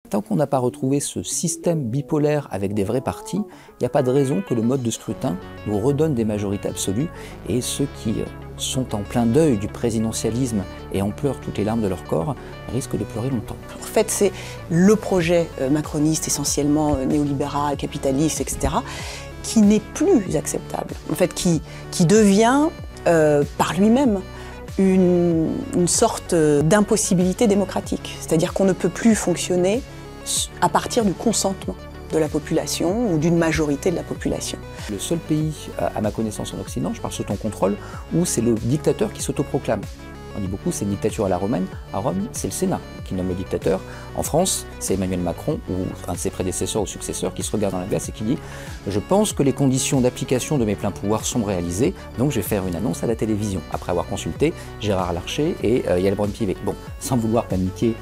Tant qu'on n'a pas retrouvé ce système bipolaire avec des vrais partis, il n'y a pas de raison que le mode de scrutin nous redonne des majorités absolues. Et ceux qui sont en plein deuil du présidentialisme et en pleurent toutes les larmes de leur corps risquent de pleurer longtemps. En fait, c'est le projet macroniste, essentiellement néolibéral, capitaliste, etc., qui n'est plus acceptable. En fait, qui devient, par lui-même, une sorte d'impossibilité démocratique. C'est-à-dire qu'on ne peut plus fonctionner à partir du consentement de la population ou d'une majorité de la population. Le seul pays, à ma connaissance en Occident, je parle sous ton contrôle, où c'est le dictateur qui s'autoproclame. On dit beaucoup, c'est une dictature à la romaine. À Rome, c'est le Sénat qui nomme le dictateur. En France, c'est Emmanuel Macron ou un de ses prédécesseurs ou successeurs qui se regarde dans la glace et qui dit « Je pense que les conditions d'application de mes pleins pouvoirs sont réalisées, donc je vais faire une annonce à la télévision », après avoir consulté Gérard Larcher et Yael Braun-Pivet. Bon, sans vouloir paniquer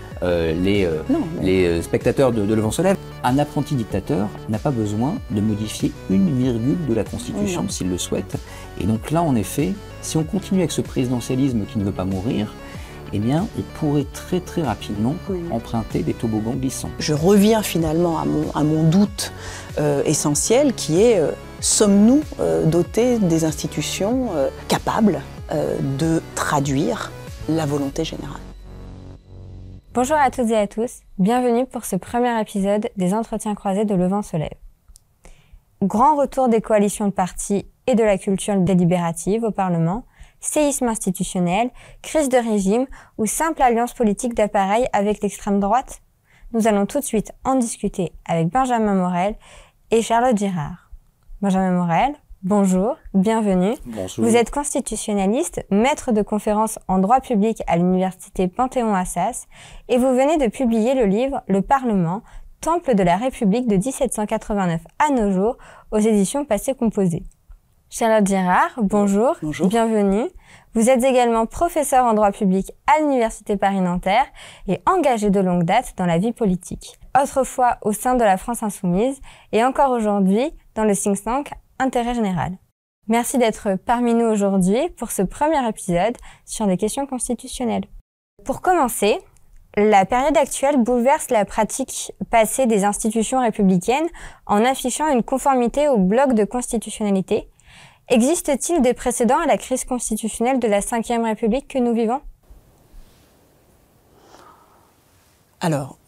les spectateurs de Le Vent se lève, un apprenti dictateur n'a pas besoin de modifier une virgule de la Constitution s'il le souhaite. Et donc là, en effet, si on continue avec ce présidentialisme qui ne veut pas mourir, eh bien, on pourrait très très rapidement emprunter des toboggans glissants. Je reviens finalement à mon doute essentiel qui est sommes-nous dotés des institutions capables de traduire la volonté générale? Bonjour à toutes et à tous, bienvenue pour ce premier épisode des Entretiens croisés de Le Vent se lève. Grand retour des coalitions de partis et de la culture délibérative au Parlement, séisme institutionnel, crise de régime ou simple alliance politique d'appareil avec l'extrême droite? Nous allons tout de suite en discuter avec Benjamin Morel et Charlotte Girard. Benjamin Morel, bonjour, bienvenue. Bonjour. Vous êtes constitutionnaliste, maître de conférences en droit public à l'université Panthéon-Assas et vous venez de publier le livre « Le Parlement, temple de la République de 1789 à nos jours » aux éditions Passé Composé. Charlotte Girard, bonjour, bienvenue. Vous êtes également professeur en droit public à l'Université Paris-Nanterre et engagé de longue date dans la vie politique. Autrefois au sein de la France Insoumise et encore aujourd'hui dans le think tank Intérêt Général. Merci d'être parmi nous aujourd'hui pour ce premier épisode sur les questions constitutionnelles. Pour commencer, la période actuelle bouleverse la pratique passée des institutions républicaines en affichant une conformité au bloc de constitutionnalité. Existe-t-il des précédents à la crise constitutionnelle de la Ve République que nous vivons? Alors,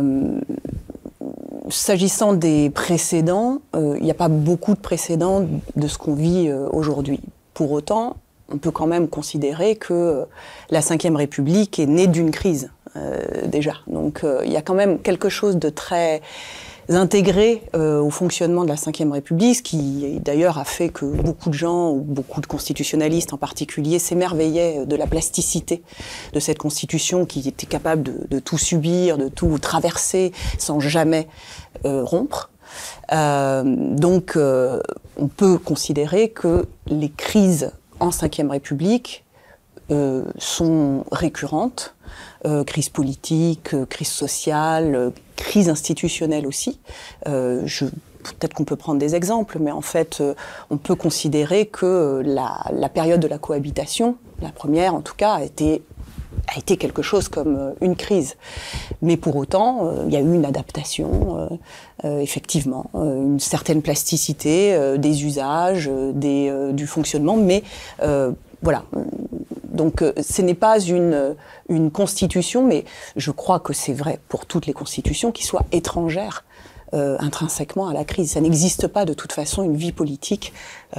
s'agissant des précédents, il n'y a pas beaucoup de précédents de ce qu'on vit aujourd'hui. Pour autant, on peut quand même considérer que la Ve République est née d'une crise, déjà. Donc, il y a quand même quelque chose de très intégré au fonctionnement de la Ve République, ce qui d'ailleurs a fait que beaucoup de gens, ou beaucoup de constitutionnalistes en particulier, s'émerveillaient de la plasticité de cette constitution qui était capable de tout subir, de tout traverser sans jamais rompre. Donc on peut considérer que les crises en Ve République sont récurrentes, crise politique, crise sociale, crise institutionnelle aussi. Peut-être qu'on peut prendre des exemples, mais en fait, on peut considérer que la période de la cohabitation, la première en tout cas, a été quelque chose comme une crise. Mais pour autant, il y a eu une adaptation, effectivement, une certaine plasticité des usages, du fonctionnement, mais voilà. Donc ce n'est pas une constitution, mais je crois que c'est vrai pour toutes les constitutions, qui soient étrangères intrinsèquement à la crise. Ça n'existe pas de toute façon une vie politique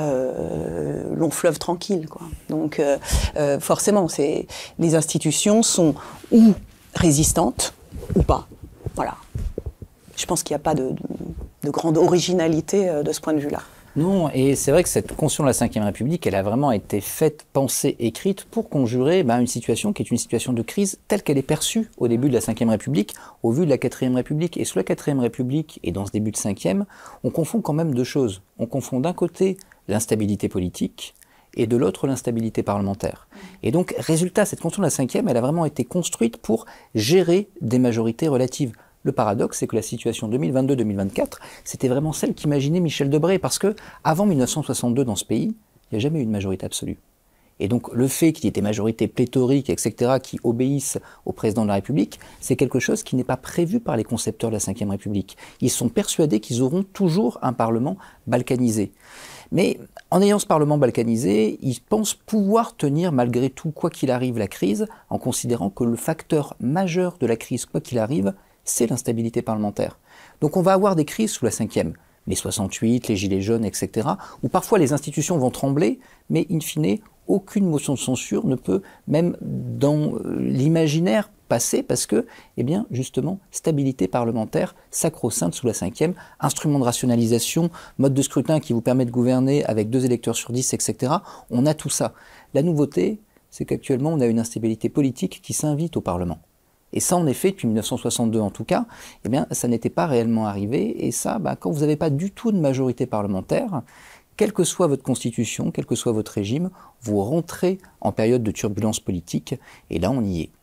long fleuve tranquille, quoi. Donc forcément, les institutions sont ou résistantes ou pas. Voilà. Je pense qu'il n'y a pas de grande originalité de ce point de vue-là. Non, et c'est vrai que cette constitution de la Ve République, elle a vraiment été faite, pensée, écrite pour conjurer une situation qui est une situation de crise telle qu'elle est perçue au début de la Ve République, au vu de la Quatrième République. Et sous la Quatrième République et dans ce début de Cinquième, on confond quand même deux choses. On confond d'un côté l'instabilité politique et de l'autre l'instabilité parlementaire. Et donc, résultat, cette constitution de la Cinquième, elle a vraiment été construite pour gérer des majorités relatives. Le paradoxe, c'est que la situation 2022-2024, c'était vraiment celle qu'imaginait Michel Debré, parce que avant 1962 dans ce pays, il n'y a jamais eu de majorité absolue. Et donc le fait qu'il y ait des majorités pléthoriques, etc., qui obéissent au président de la République, c'est quelque chose qui n'est pas prévu par les concepteurs de la Ve République. Ils sont persuadés qu'ils auront toujours un Parlement balkanisé. Mais en ayant ce Parlement balkanisé, ils pensent pouvoir tenir malgré tout, quoi qu'il arrive, la crise, en considérant que le facteur majeur de la crise, quoi qu'il arrive, c'est l'instabilité parlementaire. Donc on va avoir des crises sous la Ve, les 68, les Gilets jaunes, etc., où parfois les institutions vont trembler, mais in fine, aucune motion de censure ne peut, même dans l'imaginaire, passer parce que, eh bien, justement, stabilité parlementaire sacro-sainte sous la Ve, instrument de rationalisation, mode de scrutin qui vous permet de gouverner avec 2 électeurs sur 10, etc. On a tout ça. La nouveauté, c'est qu'actuellement, on a une instabilité politique qui s'invite au Parlement. Et ça, en effet, depuis 1962 en tout cas, eh bien, ça n'était pas réellement arrivé. Et ça, quand vous n'avez pas du tout de majorité parlementaire, quelle que soit votre constitution, quel que soit votre régime, vous rentrez en période de turbulence politique. Et là, on y est.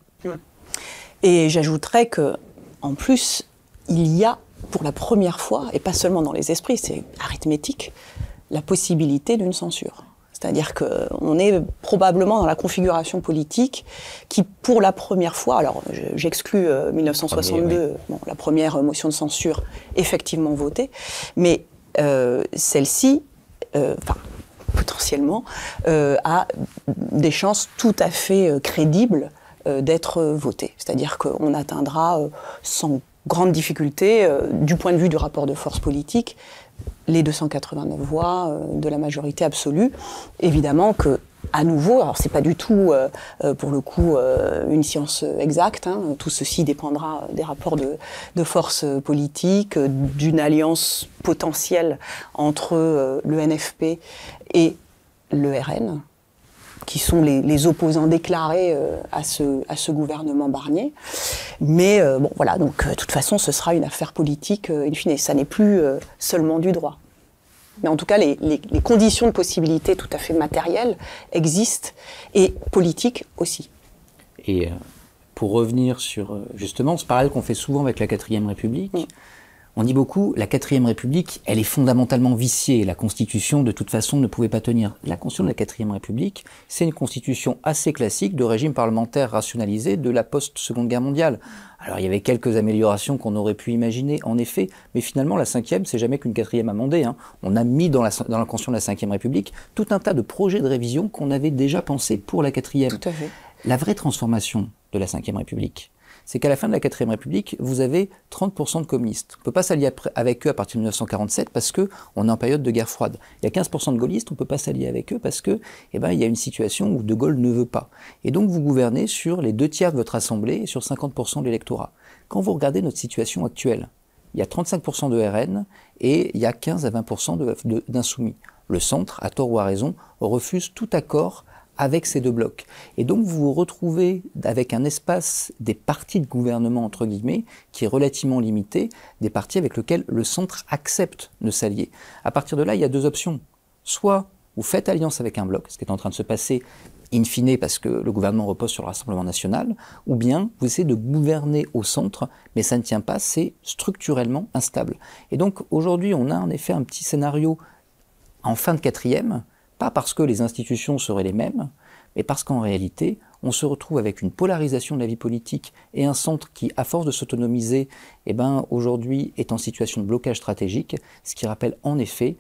Et j'ajouterais que, en plus, il y a, pour la première fois, et pas seulement dans les esprits, c'est arithmétique, la possibilité d'une censure. C'est-à-dire qu'on est probablement dans la configuration politique qui, pour la première fois, alors j'exclus 1962, la première motion de censure effectivement votée, mais celle-ci, potentiellement, a des chances tout à fait crédibles d'être votée. C'est-à-dire qu'on atteindra sans grande difficulté, du point de vue du rapport de force politique, les 289 voix de la majorité absolue. Évidemment que, à nouveau, alors c'est pas du tout pour le coup une science exacte, tout ceci dépendra des rapports de force politique, d'une alliance potentielle entre le NFP et le RN, qui sont les opposants déclarés à ce gouvernement Barnier. Mais bon, voilà, donc de toute façon, ce sera une affaire politique in fine. Ça n'est plus seulement du droit. Mais en tout cas, les conditions de possibilité tout à fait matérielles existent, et politiques aussi. Et pour revenir sur, justement, ce parallèle qu'on fait souvent avec la 4e République, on dit beaucoup, la 4e République, elle est fondamentalement viciée. La Constitution, de toute façon, ne pouvait pas tenir. La Constitution de la 4e République, c'est une constitution assez classique de régime parlementaire rationalisé de la post-Seconde Guerre mondiale. Alors, il y avait quelques améliorations qu'on aurait pu imaginer, en effet, mais finalement, la 5e, c'est jamais qu'une 4e amendée. On a mis dans la Constitution de la 5e République tout un tas de projets de révision qu'on avait déjà pensés pour la 4e. Tout à fait. La vraie transformation de la 5e République, c'est qu'à la fin de la 4e République, vous avez 30% de communistes. On ne peut pas s'allier avec eux à partir de 1947 parce qu'on est en période de guerre froide. Il y a 15% de gaullistes, on ne peut pas s'allier avec eux parce que, il y a une situation où De Gaulle ne veut pas. Et donc vous gouvernez sur les 2/3 de votre assemblée et sur 50% de l'électorat. Quand vous regardez notre situation actuelle, il y a 35% de RN et il y a 15 à 20% d'insoumis. Le centre, à tort ou à raison, refuse tout accord avec ces 2 blocs. Et donc vous vous retrouvez avec un espace des partis de gouvernement, entre guillemets, qui est relativement limité, des partis avec lesquels le centre accepte de s'allier. À partir de là, il y a 2 options. Soit vous faites alliance avec un bloc, ce qui est en train de se passer in fine parce que le gouvernement repose sur le Rassemblement national, ou bien vous essayez de gouverner au centre, mais ça ne tient pas, c'est structurellement instable. Et donc aujourd'hui, on a en effet un petit scénario en fin de 4e, pas parce que les institutions seraient les mêmes, mais parce qu'en réalité, on se retrouve avec une polarisation de la vie politique et un centre qui, à force de s'autonomiser, aujourd'hui est en situation de blocage stratégique, ce qui rappelle en effet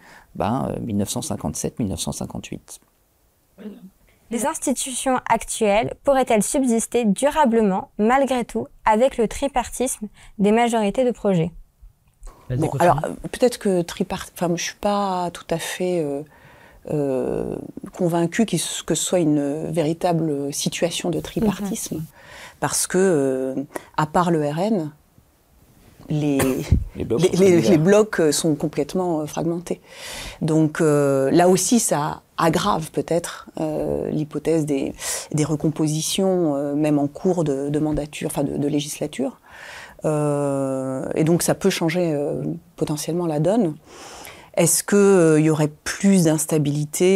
1957-1958. Les institutions actuelles pourraient-elles subsister durablement, malgré tout, avec le tripartisme des majorités de projets ? Bon, alors, peut-être que je ne suis pas tout à fait convaincu que ce soit une véritable situation de tripartisme, parce que, à part le RN, les blocs sont complètement fragmentés. Donc là aussi, ça aggrave peut-être l'hypothèse des recompositions, même en cours de mandature, enfin de législature. Et donc ça peut changer potentiellement la donne. Est-ce qu'il y aurait plus d'instabilité ?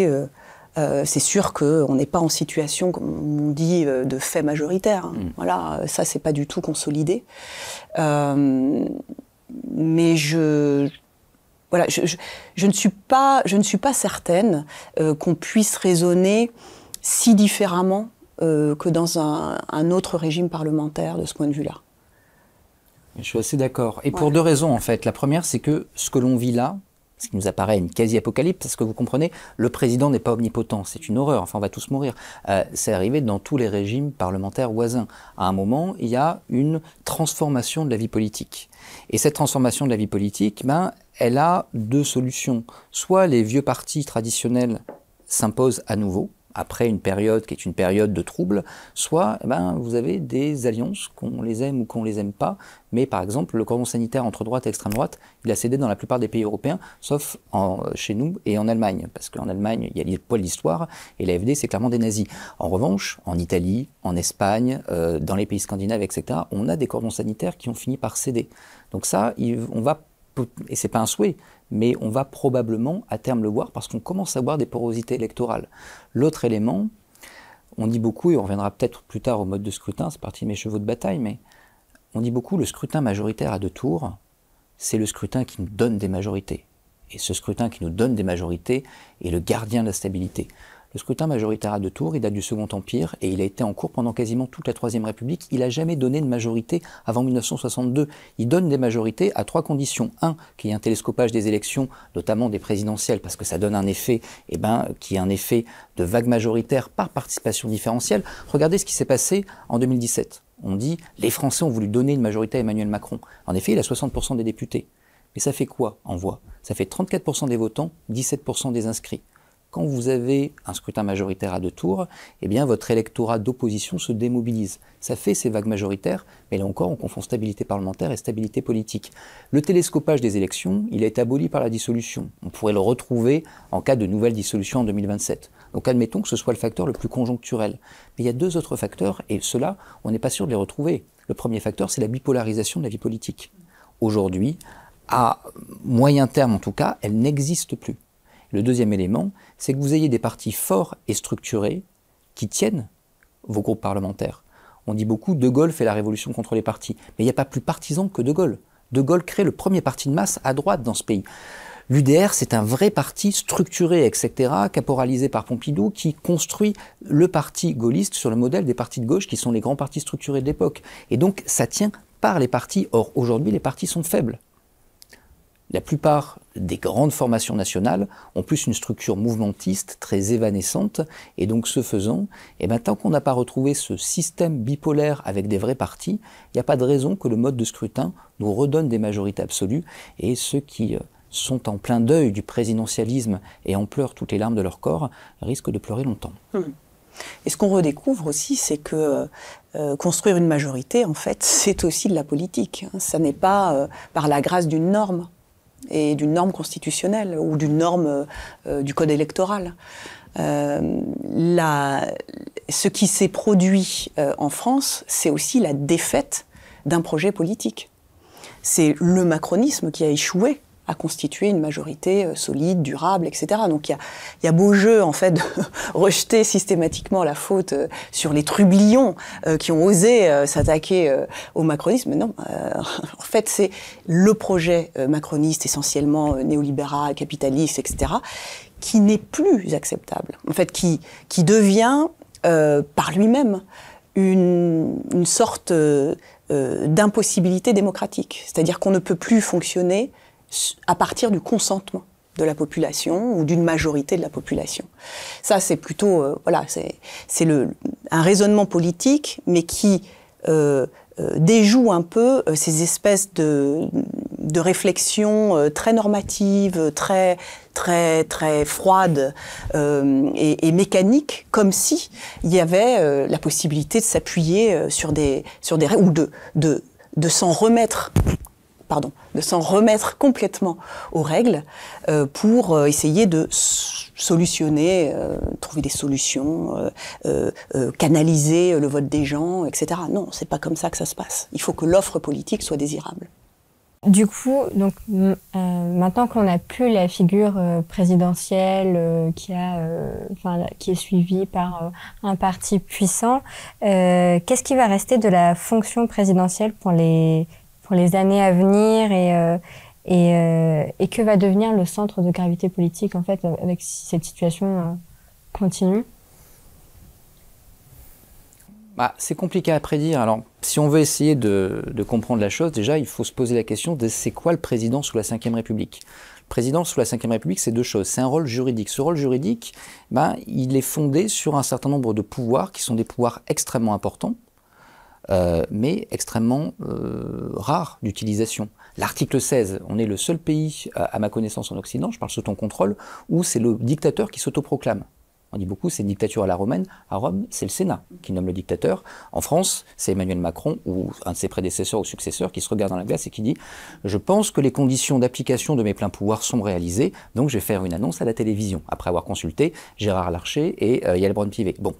C'est sûr qu'on n'est pas en situation, comme on dit, de fait majoritaire. Voilà, ça, c'est pas du tout consolidé. Mais je ne suis pas certaine qu'on puisse raisonner si différemment que dans un autre régime parlementaire de ce point de vue-là. Je suis assez d'accord. Et pour deux raisons, en fait. La première, c'est que ce que l'on vit là, ce qui nous apparaît une quasi-apocalypse, parce que vous comprenez, le président n'est pas omnipotent, c'est une horreur, enfin on va tous mourir. C'est arrivé dans tous les régimes parlementaires voisins. À un moment, il y a une transformation de la vie politique. Et cette transformation de la vie politique, elle a deux solutions. Soit les vieux partis traditionnels s'imposent à nouveau, après une période qui est une période de trouble, soit vous avez des alliances, qu'on les aime ou qu'on les aime pas, mais par exemple le cordon sanitaire entre droite et extrême droite, il a cédé dans la plupart des pays européens, sauf chez nous et en Allemagne, parce qu'en Allemagne il y a le poids de l'histoire, et l'AfD c'est clairement des nazis. En revanche, en Italie, en Espagne, dans les pays scandinaves, etc., on a des cordons sanitaires qui ont fini par céder. Donc ça, on va, et c'est pas un souhait, mais on va probablement à terme le voir parce qu'on commence à voir des porosités électorales. L'autre élément, on dit beaucoup, et on reviendra peut-être plus tard au mode de scrutin, c'est parti de mes chevaux de bataille, mais on dit beaucoup le scrutin majoritaire à 2 tours, c'est le scrutin qui nous donne des majorités. Et ce scrutin qui nous donne des majorités est le gardien de la stabilité. Le scrutin majoritaire à 2 tours, il date du Second Empire et il a été en cours pendant quasiment toute la Troisième République. Il n'a jamais donné de majorité avant 1962. Il donne des majorités à 3 conditions. 1, qu'il y ait un télescopage des élections, notamment des présidentielles, parce que ça donne un effet, qui est un effet de vague majoritaire par participation différentielle. Regardez ce qui s'est passé en 2017. On dit, les Français ont voulu donner une majorité à Emmanuel Macron. En effet, il a 60% des députés. Mais ça fait quoi en voix? Ça fait 34% des votants, 17% des inscrits. Quand vous avez un scrutin majoritaire à 2 tours, votre électorat d'opposition se démobilise. Ça fait ces vagues majoritaires, mais là encore, on confond stabilité parlementaire et stabilité politique. Le télescopage des élections, il a été aboli par la dissolution. On pourrait le retrouver en cas de nouvelle dissolution en 2027. Donc admettons que ce soit le facteur le plus conjoncturel. Mais il y a 2 autres facteurs, et ceux-là, on n'est pas sûr de les retrouver. Le premier facteur, c'est la bipolarisation de la vie politique. Aujourd'hui, à moyen terme en tout cas, elle n'existe plus. Le deuxième élément, c'est que vous ayez des partis forts et structurés qui tiennent vos groupes parlementaires. On dit beaucoup, De Gaulle fait la révolution contre les partis. Mais il n'y a pas plus partisan que De Gaulle. De Gaulle crée le premier parti de masse à droite dans ce pays. L'UDR, c'est un vrai parti structuré, etc., caporalisé par Pompidou, qui construit le parti gaulliste sur le modèle des partis de gauche qui sont les grands partis structurés de l'époque. Et donc, ça tient par les partis. Or, aujourd'hui, les partis sont faibles. La plupart des grandes formations nationales ont plus une structure mouvementiste, très évanescente, et donc ce faisant, tant qu'on n'a pas retrouvé ce système bipolaire avec des vrais partis, il n'y a pas de raison que le mode de scrutin nous redonne des majorités absolues, et ceux qui sont en plein deuil du présidentialisme et en pleurent toutes les larmes de leur corps risquent de pleurer longtemps. Et ce qu'on redécouvre aussi, c'est que construire une majorité, en fait, c'est aussi de la politique. Ça n'est pas par la grâce d'une norme, et d'une norme constitutionnelle ou d'une norme du code électoral. Ce qui s'est produit en France, c'est aussi la défaite d'un projet politique. C'est le macronisme qui a échoué à constituer une majorité solide, durable, etc. Donc il y a beau jeu en fait de rejeter systématiquement la faute sur les trublions qui ont osé s'attaquer au macronisme. Mais non, en fait c'est le projet macroniste essentiellement néolibéral, capitaliste, etc. qui n'est plus acceptable. En fait qui devient par lui-même une sorte d'impossibilité démocratique. C'est-à-dire qu'on ne peut plus fonctionner à partir du consentement de la population ou d'une majorité de la population. Ça, c'est plutôt, c'est un raisonnement politique, mais qui déjoue un peu ces espèces de réflexions très normatives, très froides et mécaniques, comme si il y avait la possibilité de s'appuyer sur des règles ou de s'en remettre. De s'en remettre complètement aux règles pour essayer de solutionner, trouver des solutions, canaliser le vote des gens, etc. Non, c'est pas comme ça que ça se passe. Il faut que l'offre politique soit désirable. Du coup, donc maintenant qu'on n'a plus la figure présidentielle qui est suivie par un parti puissant, qu'est-ce qui va rester de la fonction présidentielle pour les années à venir et que va devenir le centre de gravité politique en fait avec si cette situation continue? C'est compliqué à prédire. Alors, si on veut essayer de comprendre la chose, déjà, il faut se poser la question de c'est quoi le président sous la Ve République? Le président sous la Ve République, c'est deux choses. C'est un rôle juridique. Ce rôle juridique, il est fondé sur un certain nombre de pouvoirs qui sont des pouvoirs extrêmement importants, mais extrêmement rares d'utilisation. L'article 16, on est le seul pays, à ma connaissance en Occident, je parle sous ton contrôle, où c'est le dictateur qui s'autoproclame. On dit beaucoup, c'est une dictature à la romaine. À Rome, c'est le Sénat qui nomme le dictateur. En France, c'est Emmanuel Macron ou un de ses prédécesseurs ou successeurs qui se regarde dans la glace et qui dit « Je pense que les conditions d'application de mes pleins pouvoirs sont réalisées, donc je vais faire une annonce à la télévision. » Après avoir consulté Gérard Larcher et Yael Braun-Pivet. Bon,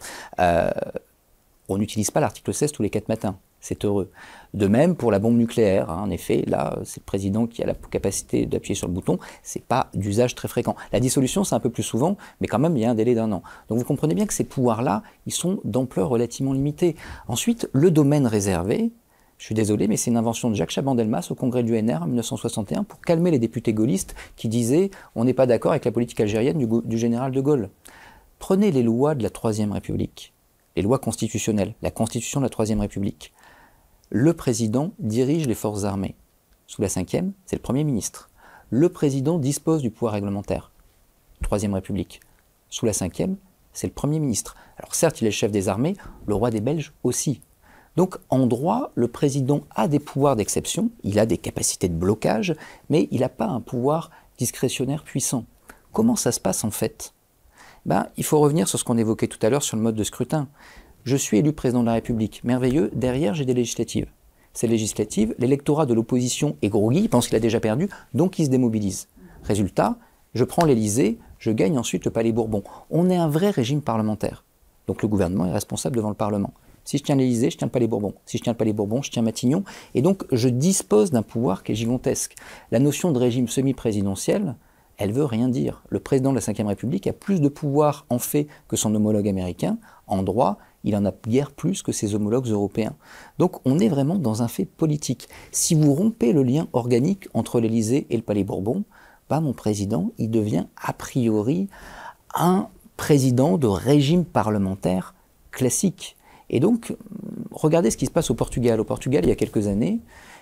on n'utilise pas l'article 16 tous les 4 matins. C'est heureux. De même pour la bombe nucléaire, en effet, là, c'est le président qui a la capacité d'appuyer sur le bouton, c'est pas d'usage très fréquent. La dissolution, c'est un peu plus souvent, mais quand même, il y a un délai d'1 an. Donc vous comprenez bien que ces pouvoirs-là, ils sont d'ampleur relativement limitée. Ensuite, le domaine réservé, je suis désolé, mais c'est une invention de Jacques Chaban-Delmas au congrès de l'UNR en 1961 pour calmer les députés gaullistes qui disaient « on n'est pas d'accord avec la politique algérienne du général de Gaulle ». Prenez les lois de la Troisième République, les lois constitutionnelles, la Constitution de la Troisième République. Le président dirige les forces armées. Sous la Ve, c'est le Premier ministre. Le président dispose du pouvoir réglementaire. Troisième République. Sous la Ve, c'est le Premier ministre. Alors certes, il est le chef des armées, le roi des Belges aussi. Donc en droit, le président a des pouvoirs d'exception, il a des capacités de blocage, mais il n'a pas un pouvoir discrétionnaire puissant. Comment ça se passe en fait? Il faut revenir sur ce qu'on évoquait tout à l'heure sur le mode de scrutin. Je suis élu président de la République, merveilleux, derrière j'ai des législatives. Ces législatives, l'électorat de l'opposition est groggy, il pense qu'il a déjà perdu, donc il se démobilise. Résultat, je prends l'Élysée, je gagne ensuite le Palais Bourbon. On est un vrai régime parlementaire. Donc le gouvernement est responsable devant le Parlement. Si je tiens l'Élysée, je tiens le Palais Bourbon. Si je tiens le Palais Bourbon, je tiens Matignon. Et donc je dispose d'un pouvoir qui est gigantesque. La notion de régime semi-présidentiel, elle veut rien dire. Le président de la Ve République a plus de pouvoir en fait que son homologue américain. En droit, il en a guère plus que ses homologues européens. Donc on est vraiment dans un fait politique. Si vous rompez le lien organique entre l'Élysée et le Palais Bourbon, mon président, il devient a priori un président de régime parlementaire classique. Et donc, regardez ce qui se passe au Portugal. Au Portugal, il y a quelques années,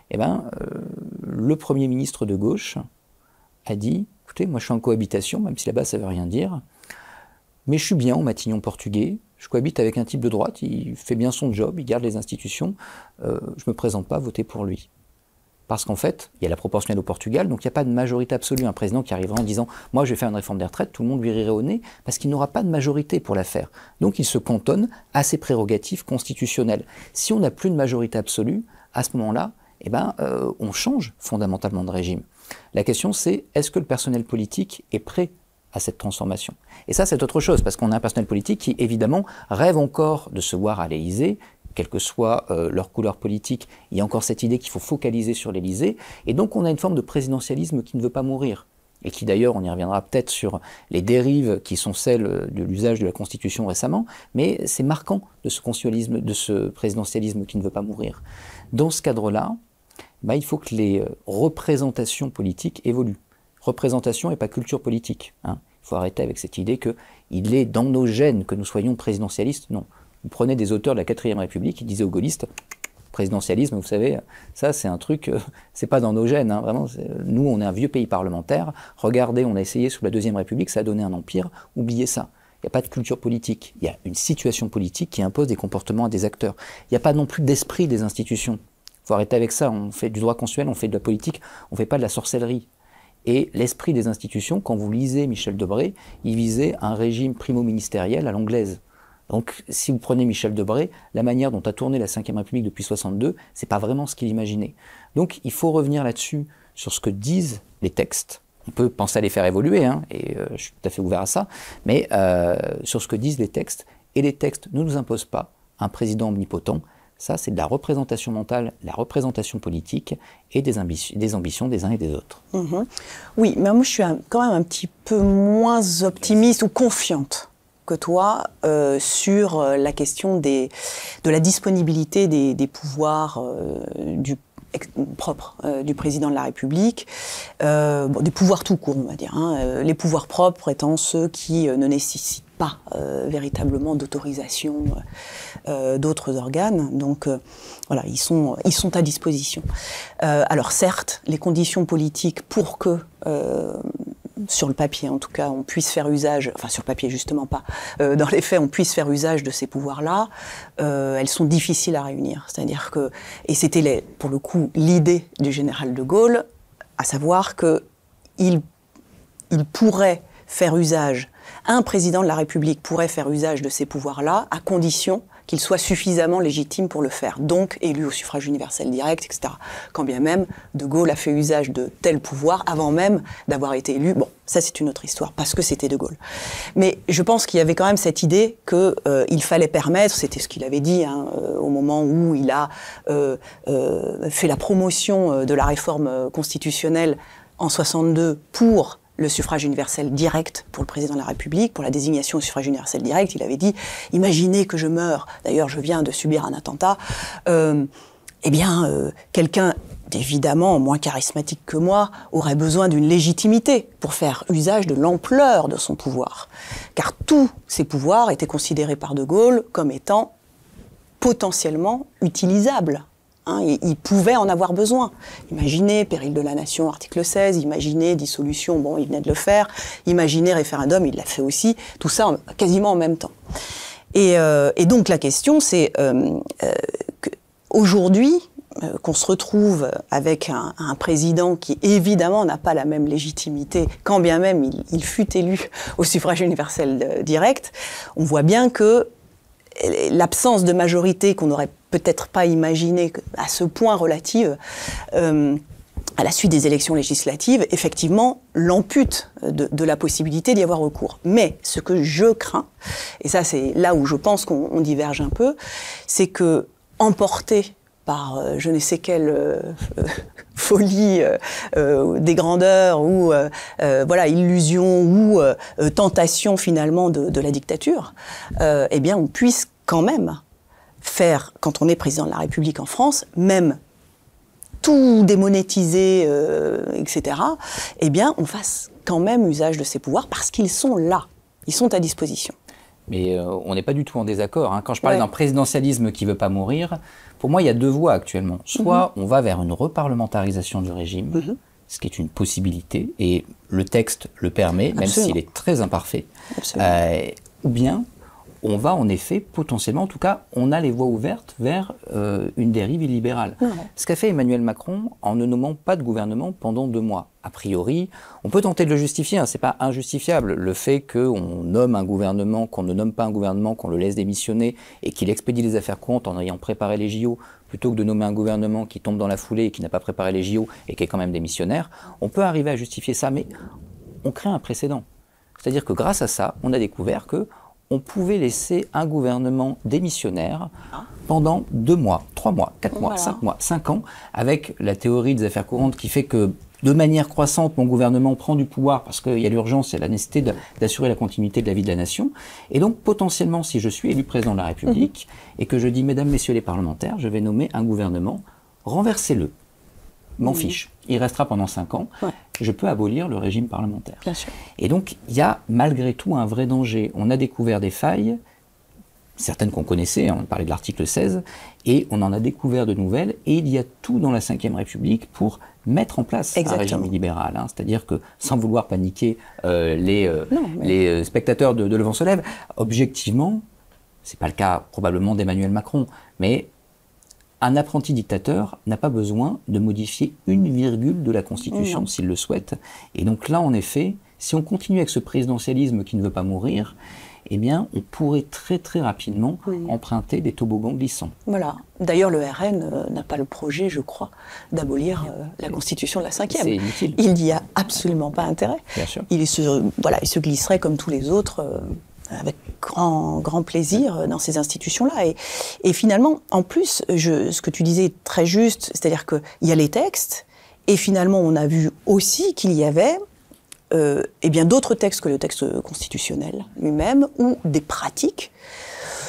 le Premier ministre de gauche a dit « Écoutez, moi je suis en cohabitation, même si là-bas ça ne veut rien dire, mais je suis bien au Matignon portugais, je cohabite avec un type de droite, il fait bien son job, il garde les institutions, je ne me présente pas, votez pour lui. » Parce qu'en fait, il y a la proportionnelle au Portugal, donc il n'y a pas de majorité absolue. Un président qui arriverait en disant « Moi je vais faire une réforme des retraites », tout le monde lui rirait au nez, parce qu'il n'aura pas de majorité pour la faire. Donc il se cantonne à ses prérogatives constitutionnelles. Si on n'a plus de majorité absolue, à ce moment-là, on change fondamentalement de régime. La question c'est, est-ce que le personnel politique est prêt à cette transformation? Et ça c'est autre chose, parce qu'on a un personnel politique qui évidemment rêve encore de se voir à l'Élysée, quelle que soit leur couleur politique, il y a encore cette idée qu'il faut focaliser sur l'Élysée, et donc on a une forme de présidentialisme qui ne veut pas mourir, et qui d'ailleurs, on y reviendra peut-être sur les dérives qui sont celles de l'usage de la Constitution récemment, mais c'est marquant de ce présidentialisme qui ne veut pas mourir. Dans ce cadre-là, il faut que les représentations politiques évoluent. Représentation et pas culture politique. Il faut arrêter avec cette idée qu'il est dans nos gènes que nous soyons présidentialistes. Non. Vous prenez des auteurs de la 4e République qui disaient aux gaullistes, présidentialisme, vous savez, ça c'est un truc, c'est pas dans nos gènes, vraiment. Nous, on est un vieux pays parlementaire. Regardez, on a essayé sous la 2e République, ça a donné un empire. Oubliez ça. Il n'y a pas de culture politique. Il y a une situation politique qui impose des comportements à des acteurs. Il n'y a pas non plus d'esprit des institutions. Il faut arrêter avec ça. On fait du droit constitutionnel, on fait de la politique, on ne fait pas de la sorcellerie. Et l'esprit des institutions, quand vous lisez Michel Debré, il visait un régime primo-ministériel à l'anglaise. Donc, si vous prenez Michel Debré, la manière dont a tourné la 5e République depuis 1962, c'est pas vraiment ce qu'il imaginait. Donc, il faut revenir là-dessus, sur ce que disent les textes. On peut penser à les faire évoluer, et je suis tout à fait ouvert à ça, mais sur ce que disent les textes, et les textes ne nous imposent pas un président omnipotent. Ça, c'est de la représentation mentale, la représentation politique et des ambitions des uns et des autres. Oui, mais moi je suis quand même un petit peu moins optimiste ou confiante que toi sur la question de la disponibilité des pouvoirs propres du président de la République, des pouvoirs tout court, on va dire. Les pouvoirs propres étant ceux qui ne nécessitent pas véritablement d'autorisation d'autres organes. Donc voilà, ils sont à disposition. Alors certes, les conditions politiques pour que sur le papier en tout cas, on puisse faire usage, enfin sur le papier justement pas, dans les faits on puisse faire usage de ces pouvoirs-là, elles sont difficiles à réunir. C'est-à-dire que, et c'était pour le coup l'idée du général de Gaulle, à savoir qu'il pourrait faire usage, un président de la République pourrait faire usage de ces pouvoirs-là à condition qu'il soit suffisamment légitime pour le faire, donc élu au suffrage universel direct, etc. Quand bien même De Gaulle a fait usage de tels pouvoirs avant même d'avoir été élu. Bon, ça c'est une autre histoire, parce que c'était De Gaulle. Mais je pense qu'il y avait quand même cette idée qu'il fallait permettre, c'était ce qu'il avait dit au moment où il a fait la promotion de la réforme constitutionnelle en 62 pour le suffrage universel direct pour le président de la République, pour la désignation au suffrage universel direct. Il avait dit « Imaginez que je meure, d'ailleurs je viens de subir un attentat, quelqu'un évidemment moins charismatique que moi aurait besoin d'une légitimité pour faire usage de l'ampleur de son pouvoir. » Car tous ces pouvoirs étaient considérés par De Gaulle comme étant potentiellement utilisables. Il pouvait en avoir besoin. Imaginez péril de la nation, article 16, imaginez dissolution, bon, il venait de le faire, imaginez référendum, il l'a fait aussi, tout ça quasiment en même temps. Et donc la question, c'est aujourd'hui, qu'on se retrouve avec un président qui évidemment n'a pas la même légitimité, quand bien même il fut élu au suffrage universel direct, on voit bien que l'absence de majorité qu'on n'aurait peut-être pas imaginé à ce point relative à la suite des élections législatives, effectivement, l'ampute de la possibilité d'y avoir recours. Mais ce que je crains, et ça c'est là où je pense qu'on diverge un peu, c'est que, emporté par je ne sais quelle folie des grandeurs ou illusion ou tentation finalement de la dictature, eh bien on puisse quand même faire, quand on est président de la République en France, même tout démonétiser, etc., eh bien on fasse quand même usage de ces pouvoirs parce qu'ils sont là, ils sont à disposition. Mais on n'est pas du tout en désaccord. Quand je parlais d'un présidentialisme qui ne veut pas mourir, pour moi, il y a deux voies actuellement. Soit on va vers une reparlementarisation du régime, ce qui est une possibilité, et le texte le permet, même s'il est très imparfait. Ou bien, on va en effet, potentiellement, en tout cas, on a les voies ouvertes vers une dérive illibérale. Ce qu'a fait Emmanuel Macron en ne nommant pas de gouvernement pendant 2 mois. A priori, on peut tenter de le justifier, c'est pas injustifiable. Le fait qu'on nomme un gouvernement, qu'on ne nomme pas un gouvernement, qu'on le laisse démissionner et qu'il expédie les affaires courantes en ayant préparé les JO, plutôt que de nommer un gouvernement qui tombe dans la foulée et qui n'a pas préparé les JO et qui est quand même démissionnaire, on peut arriver à justifier ça, mais on crée un précédent. C'est-à-dire que grâce à ça, on a découvert que on pouvait laisser un gouvernement démissionnaire pendant 2 mois, 3 mois, 4 mois, 5 mois, 5 ans, avec la théorie des affaires courantes qui fait que de manière croissante, mon gouvernement prend du pouvoir parce qu'il y a l'urgence et la nécessité d'assurer la continuité de la vie de la nation. Et donc, potentiellement, si je suis élu président de la République et que je dis, mesdames, messieurs les parlementaires, je vais nommer un gouvernement, renversez-le. M'en fiche. Il restera pendant 5 ans. Je peux abolir le régime parlementaire. Bien sûr. Et donc, il y a malgré tout un vrai danger. On a découvert des failles, certaines qu'on connaissait, on parlait de l'article 16, et on en a découvert de nouvelles, et il y a tout dans la Ve République pour mettre en place un régime libéral. C'est-à-dire que, sans vouloir paniquer les spectateurs de Le Vent se lève, objectivement, c'est pas le cas probablement d'Emmanuel Macron, mais un apprenti dictateur n'a pas besoin de modifier une virgule de la Constitution s'il le souhaite. Et donc là, en effet, si on continue avec ce présidentialisme qui ne veut pas mourir, eh bien, on pourrait très très rapidement emprunter des toboggans glissants. Voilà. D'ailleurs, le RN n'a pas le projet, je crois, d'abolir la Constitution de la Ve. C'est inutile. Il n'y a absolument pas intérêt. Bien sûr. Il se glisserait comme tous les autres avec grand plaisir dans ces institutions-là. Et finalement, en plus, ce que tu disais est très juste, c'est-à-dire qu'il y a les textes, et finalement, on a vu aussi qu'il y avait d'autres textes que le texte constitutionnel lui-même, ou des pratiques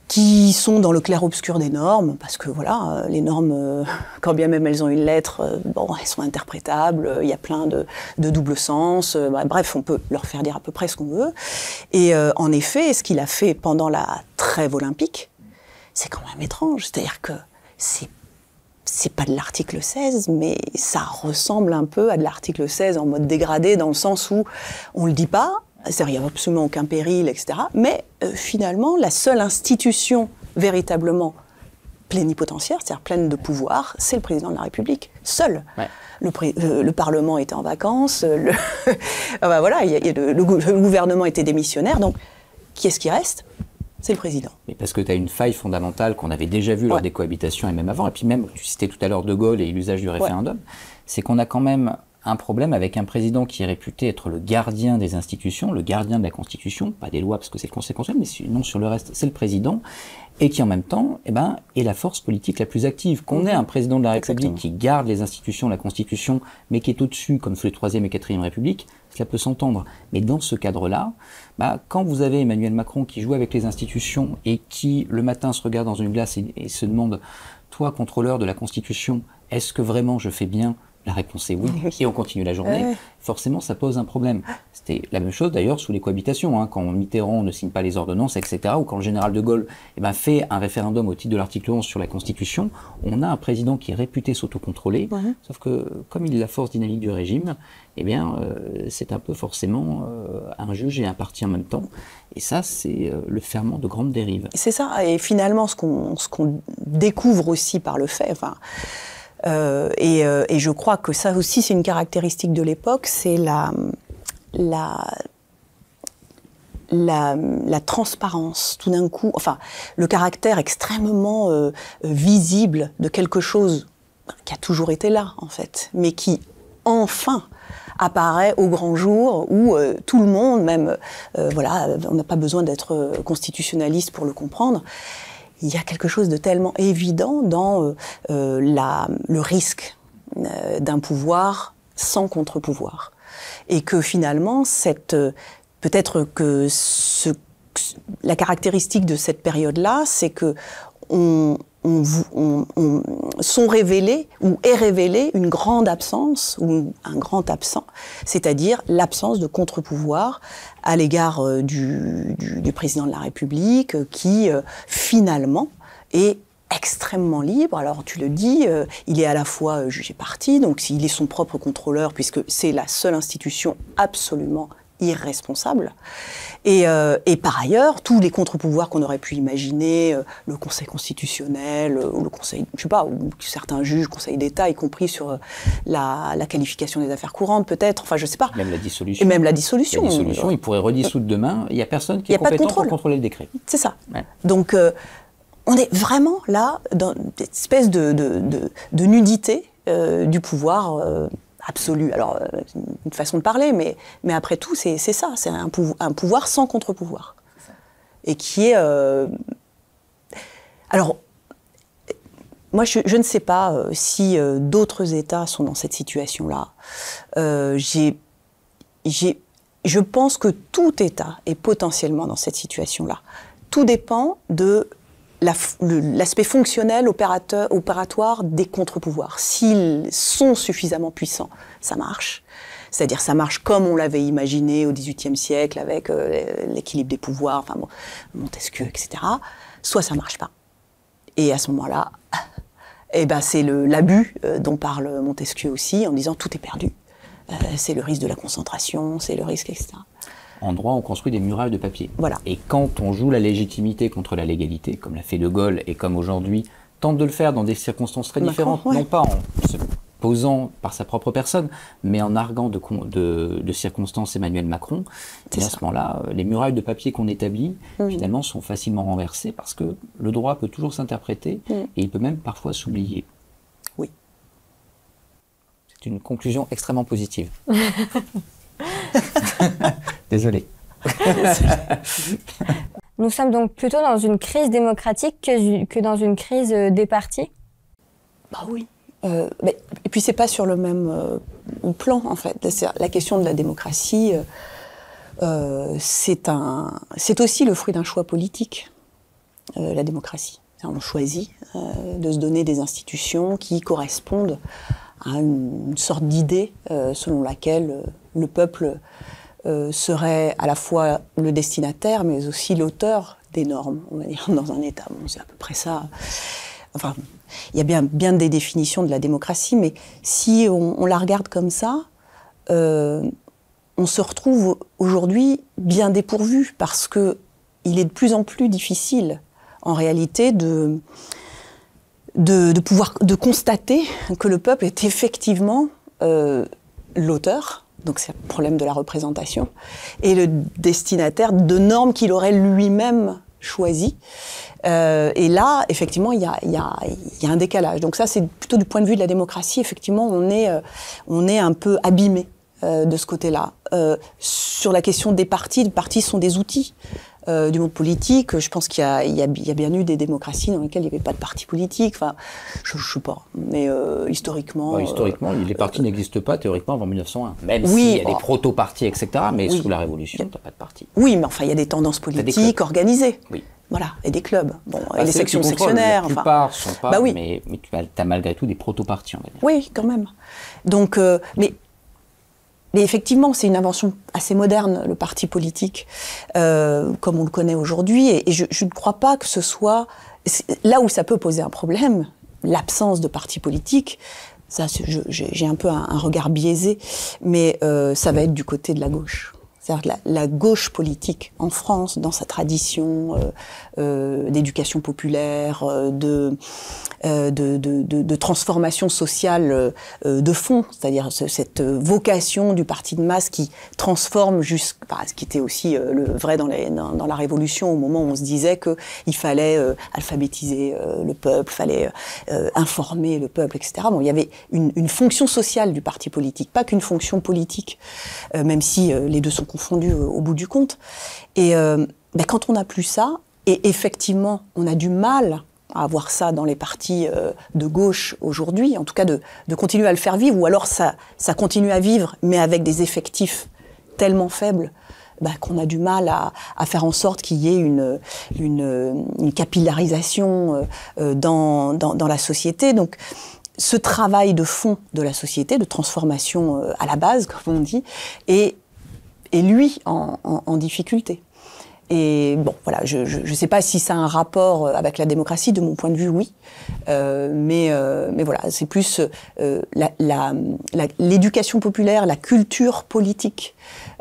qui sont dans le clair-obscur des normes, parce que voilà, les normes, quand bien même elles ont une lettre, bon, elles sont interprétables, il y a plein de doubles sens, bref, on peut leur faire dire à peu près ce qu'on veut. Et en effet, ce qu'il a fait pendant la trêve olympique, c'est quand même étrange, c'est-à-dire que c'est pas de l'article 16, mais ça ressemble un peu à de l'article 16 en mode dégradé, dans le sens où on le dit pas, c'est-à-dire il n'y a absolument aucun péril, etc. Mais finalement, la seule institution véritablement plénipotentiaire, c'est-à-dire pleine de pouvoir, c'est le président de la République, seul. Ouais. Le Parlement était en vacances, voilà, le gouvernement était démissionnaire, donc qui est-ce qui reste ? C'est le président. Mais parce que tu as une faille fondamentale qu'on avait déjà vue lors des cohabitations et même avant, et puis même, tu citais tout à l'heure De Gaulle et l'usage du référendum, c'est qu'on a quand même un problème avec un président qui est réputé être le gardien des institutions, le gardien de la Constitution, pas des lois parce que c'est le Conseil constitutionnel, mais sinon sur le reste, c'est le président, et qui en même temps est la force politique la plus active. Qu'on ait un président de la République qui garde les institutions, la Constitution, mais qui est au-dessus, comme sous les 3e et 4e Républiques, cela peut s'entendre. Mais dans ce cadre-là, quand vous avez Emmanuel Macron qui joue avec les institutions et qui, le matin, se regarde dans une glace et se demande « Toi, contrôleur de la Constitution, est-ce que vraiment je fais bien ?» La réponse est oui, et on continue la journée. Forcément, ça pose un problème. C'était la même chose d'ailleurs sous les cohabitations, quand Mitterrand ne signe pas les ordonnances, etc., ou quand le général de Gaulle fait un référendum au titre de l'article 11 sur la Constitution, on a un président qui est réputé s'autocontrôler, sauf que comme il est la force dynamique du régime, c'est un peu forcément un juge et un parti en même temps. Et ça, c'est le ferment de grandes dérives. C'est ça, et finalement, ce qu'on découvre aussi par le fait, et je crois que ça aussi, c'est une caractéristique de l'époque, c'est la transparence, tout d'un coup, le caractère extrêmement visible de quelque chose qui a toujours été là, en fait, mais qui, enfin, apparaît au grand jour, où tout le monde, même, on n'a pas besoin d'être constitutionnaliste pour le comprendre. Il y a quelque chose de tellement évident dans le risque d'un pouvoir sans contre-pouvoir. Et que finalement, peut-être que la caractéristique de cette période-là, c'est que sont révélés ou est révélée une grande absence ou un grand absent, c'est-à-dire l'absence de contre-pouvoir à l'égard du président de la République qui finalement est extrêmement libre. Alors tu le dis, il est à la fois juge et partie, donc il est son propre contrôleur puisque c'est la seule institution absolument irresponsable. Et par ailleurs, tous les contre-pouvoirs qu'on aurait pu imaginer, le Conseil constitutionnel, ou le Conseil, je sais pas, ou certains juges, Conseil d'État, y compris sur la qualification des affaires courantes, peut-être, je sais pas. Même la dissolution. Et même la dissolution. La dissolution, il pourrait redissoudre demain, il n'y a personne qui est compétent pour contrôler le décret. C'est ça. Ouais. Donc, on est vraiment là, dans une espèce de nudité du pouvoir absolu. Alors, une façon de parler, mais après tout, c'est ça. C'est un pouvoir sans contre-pouvoir. Et qui est... Alors, moi, je ne sais pas si d'autres États sont dans cette situation-là. Je pense que tout État est potentiellement dans cette situation-là. Tout dépend de l'aspect fonctionnel, opératoire des contre-pouvoirs. S'ils sont suffisamment puissants, ça marche. C'est-à-dire ça marche comme on l'avait imaginé au XVIIIe siècle avec l'équilibre des pouvoirs, Montesquieu, etc. Soit ça marche pas. Et à ce moment-là, c'est l'abus dont parle Montesquieu aussi, en disant tout est perdu. C'est le risque de la concentration, c'est le risque, etc. En droit, on construit des murailles de papier. Voilà. Et quand on joue la légitimité contre la légalité, comme l'a fait De Gaulle et comme aujourd'hui tente de le faire dans des circonstances très différentes, non pas en se posant par sa propre personne, mais en arguant de circonstances Emmanuel Macron, et à ce moment-là, les murailles de papier qu'on établit, finalement, sont facilement renversées parce que le droit peut toujours s'interpréter et il peut même parfois s'oublier. Oui. C'est une conclusion extrêmement positive. Désolé. Nous sommes donc plutôt dans une crise démocratique que dans une crise des partis ? Bah oui. Et puis c'est pas sur le même plan en fait. La question de la démocratie, c'est aussi le fruit d'un choix politique. la démocratie. On choisit de se donner des institutions qui correspondent à une sorte d'idée selon laquelle le peuple serait à la fois le destinataire, mais aussi l'auteur des normes, on va dire, dans un État. Bon, c'est à peu près ça. Enfin, il y a bien des définitions de la démocratie, mais si on la regarde comme ça, on se retrouve aujourd'hui bien dépourvu, parce que il est de plus en plus difficile, en réalité, de constater que le peuple est effectivement l'auteur, donc c'est le problème de la représentation, et le destinataire de normes qu'il aurait lui-même choisies. Et là, effectivement, il y a un décalage. Donc ça, c'est plutôt du point de vue de la démocratie. Effectivement, on est un peu abîmé de ce côté-là. Sur la question des partis, les partis sont des outils du monde politique. Je pense qu'il y a bien eu des démocraties dans lesquelles il n'y avait pas de parti politique. Enfin, je ne sais pas, mais historiquement... historiquement, les partis n'existent pas théoriquement avant 1901. Même s'il y a des proto-partis, etc. Mais sous la Révolution, tu n'as pas de parti. Oui, mais enfin, il y a des tendances politiques organisées. Oui. Voilà, et des clubs. Bon, et les sections sectionnaires. La plupart sont pas, mais tu as malgré tout des proto-partis, on va dire. Oui, quand même. Donc, mais effectivement, c'est une invention assez moderne, le parti politique, comme on le connaît aujourd'hui. Et je ne crois pas que ce soit... Là où ça peut poser un problème, l'absence de parti politique, ça, j'ai un peu un regard biaisé, mais ça va être du côté de la gauche. C'est-à-dire que la gauche politique en France, dans sa tradition d'éducation populaire, de transformation sociale de fond, c'est-à-dire cette vocation du parti de masse qui transforme ce qui était aussi le vrai dans la Révolution, au moment où on se disait qu'il fallait alphabétiser le peuple, fallait informer le peuple, etc. Bon, il y avait une fonction sociale du parti politique, pas qu'une fonction politique, même si les deux sont confondus au bout du compte. Et quand on n'a plus ça, et effectivement, on a du mal à avoir ça dans les partis de gauche aujourd'hui, en tout cas de continuer à le faire vivre, ou alors ça continue à vivre, mais avec des effectifs tellement faibles qu'on a du mal à faire en sorte qu'il y ait une capillarisation dans la société. Donc, ce travail de fond de la société, de transformation à la base, comme on dit, est lui en difficulté. Et bon, voilà, je ne sais pas si ça a un rapport avec la démocratie, de mon point de vue, oui. Mais voilà, c'est plus l'éducation populaire, la culture politique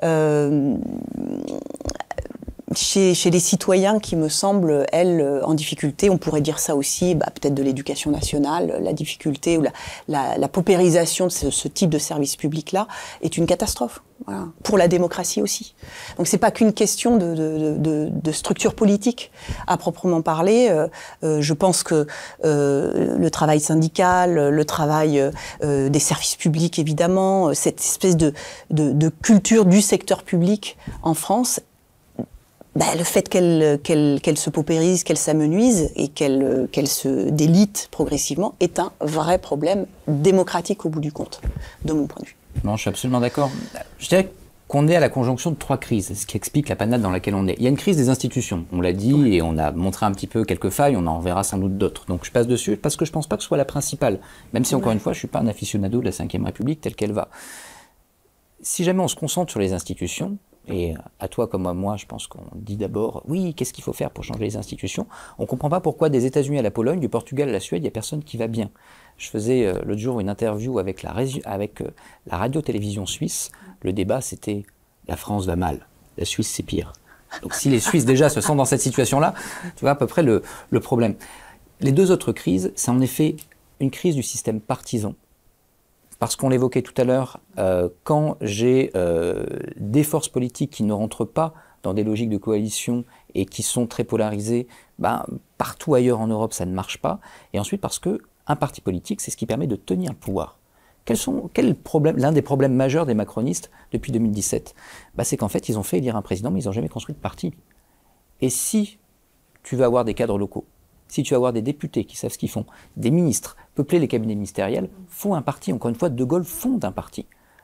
chez les citoyens qui me semble, elle, en difficulté. On pourrait dire ça aussi, peut-être de l'éducation nationale, la difficulté ou la paupérisation de ce type de service public-là est une catastrophe. Voilà. Pour la démocratie aussi. Donc c'est pas qu'une question de structure politique à proprement parler. Je pense que le travail syndical, le travail des services publics évidemment, cette espèce de culture du secteur public en France, le fait qu'elle se paupérise, qu'elle s'amenuise et qu'elle se délite progressivement est un vrai problème démocratique au bout du compte, de mon point de vue. Non, je suis absolument d'accord. Je dirais qu'on est à la conjonction de 3 crises, ce qui explique la panade dans laquelle on est. Il y a une crise des institutions, on l'a dit, et on a montré un petit peu quelques failles, on en verra sans doute d'autres. Donc je passe dessus parce que je ne pense pas que ce soit la principale, même si encore une fois, je ne suis pas un aficionado de la Ve République telle qu'elle va. Si jamais on se concentre sur les institutions, et à toi comme à moi, je pense qu'on dit d'abord, oui, qu'est-ce qu'il faut faire pour changer les institutions? On ne comprend pas pourquoi des États-Unis à la Pologne, du Portugal à la Suède, il n'y a personne qui va bien. Je faisais l'autre jour une interview avec la radio-télévision suisse. Le débat, c'était « la France va mal, la Suisse c'est pire ». Donc si les Suisses déjà se sentent dans cette situation-là, tu vois à peu près le problème. Les 2 autres crises, c'est en effet une crise du système partisan. Parce qu'on l'évoquait tout à l'heure, quand j'ai des forces politiques qui ne rentrent pas dans des logiques de coalition et qui sont très polarisées, partout ailleurs en Europe, ça ne marche pas. Et ensuite, parce qu'un parti politique, c'est ce qui permet de tenir le pouvoir. L'un des problèmes majeurs des macronistes depuis 2017, c'est qu'en fait, ils ont fait élire un président, mais ils n'ont jamais construit de parti. Et si tu veux avoir des cadres locaux, si tu vas avoir des députés qui savent ce qu'ils font, des ministres, peupler les cabinets ministériels, faut un parti. Encore une fois, De Gaulle fonde un parti.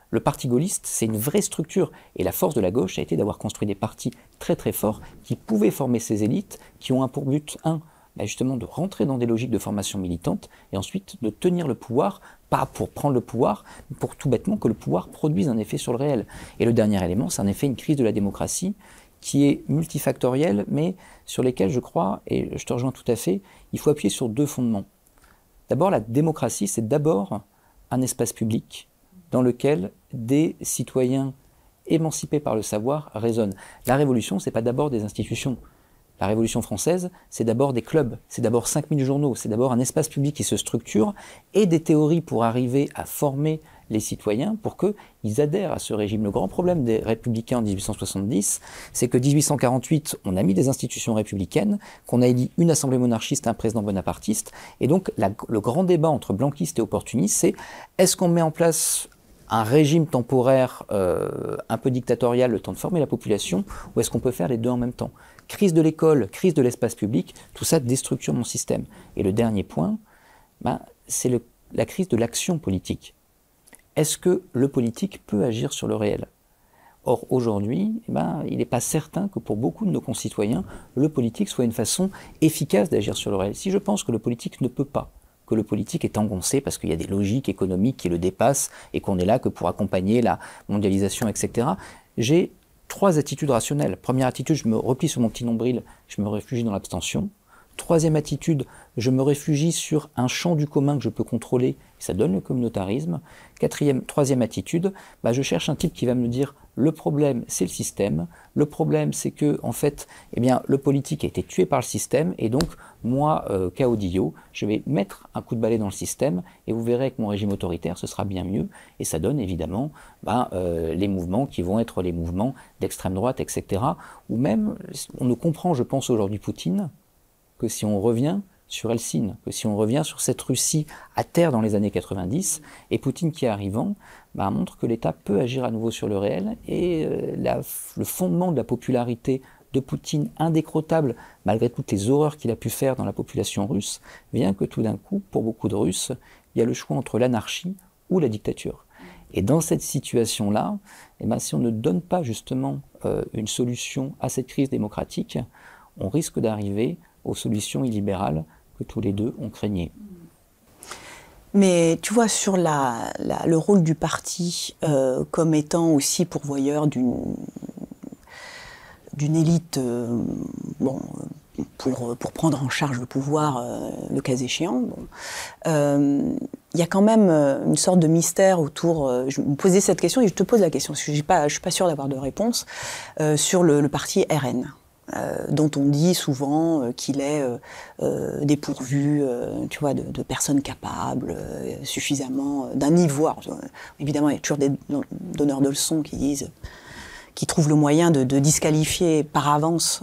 Le parti gaulliste, c'est une vraie structure. Et la force de la gauche a été d'avoir construit des partis très très forts qui pouvaient former ces élites, qui ont pour but, justement de rentrer dans des logiques de formation militante et ensuite de tenir le pouvoir, pas pour prendre le pouvoir, mais pour tout bêtement que le pouvoir produise un effet sur le réel. Et le dernier élément, c'est en effet une crise de la démocratie qui est multifactorielle, mais sur lesquelles je crois, et je te rejoins tout à fait, il faut appuyer sur 2 fondements. D'abord, la démocratie, c'est d'abord un espace public dans lequel des citoyens émancipés par le savoir résonnent. La révolution, c'est pas d'abord des institutions. La Révolution française, c'est d'abord des clubs, c'est d'abord 5000 journaux, c'est d'abord un espace public qui se structure et des théories pour arriver à former les citoyens pour qu'ils adhèrent à ce régime. Le grand problème des républicains en 1870, c'est que 1848, on a mis des institutions républicaines, qu'on a élu une assemblée monarchiste, un président bonapartiste, et donc le grand débat entre blanquistes et opportunistes, c'est est-ce qu'on met en place un régime temporaire un peu dictatorial, le temps de former la population, ou est-ce qu'on peut faire les deux en même temps? Crise de l'école, crise de l'espace public, tout ça déstructure mon système. Et le dernier point, c'est la crise de l'action politique. Est-ce que le politique peut agir sur le réel? Or, aujourd'hui, il n'est pas certain que pour beaucoup de nos concitoyens, le politique soit une façon efficace d'agir sur le réel. Si je pense que le politique ne peut pas, que le politique est engoncé parce qu'il y a des logiques économiques qui le dépassent et qu'on est là que pour accompagner la mondialisation, etc., j'ai 3 attitudes rationnelles. Première attitude, je me replie sur mon petit nombril, je me réfugie dans l'abstention. Troisième attitude, je me réfugie sur un champ du commun que je peux contrôler, ça donne le communautarisme. Troisième attitude, je cherche un type qui va me dire le problème c'est le système, le problème c'est que en fait, le politique a été tué par le système et donc moi, Caudillo, je vais mettre un coup de balai dans le système et vous verrez que mon régime autoritaire ce sera bien mieux et ça donne évidemment les mouvements qui vont être les mouvements d'extrême droite, etc. Ou même, on ne comprend, je pense aujourd'hui Poutine, que si on revient sur Helsinki, que si on revient sur cette Russie à terre dans les années 90, et Poutine qui est arrivant, montre que l'État peut agir à nouveau sur le réel, et le fondement de la popularité de Poutine, indécrottable, malgré toutes les horreurs qu'il a pu faire dans la population russe, vient que tout d'un coup, pour beaucoup de Russes, il y a le choix entre l'anarchie ou la dictature. Et dans cette situation-là, si on ne donne pas justement une solution à cette crise démocratique, on risque d'arriver aux solutions illibérales que tous les deux ont craigné. Mais tu vois, sur le rôle du parti comme étant aussi pourvoyeur d'une élite pour prendre en charge le pouvoir le cas échéant, il y a quand même une sorte de mystère autour. Je me posais cette question et je te pose la question, parce que je ne suis pas sûre d'avoir de réponse, sur le parti RN. Dont on dit souvent qu'il est dépourvu de personnes capables, suffisamment d'un niveau. Évidemment, il y a toujours des donneurs de leçons qui trouvent le moyen de disqualifier par avance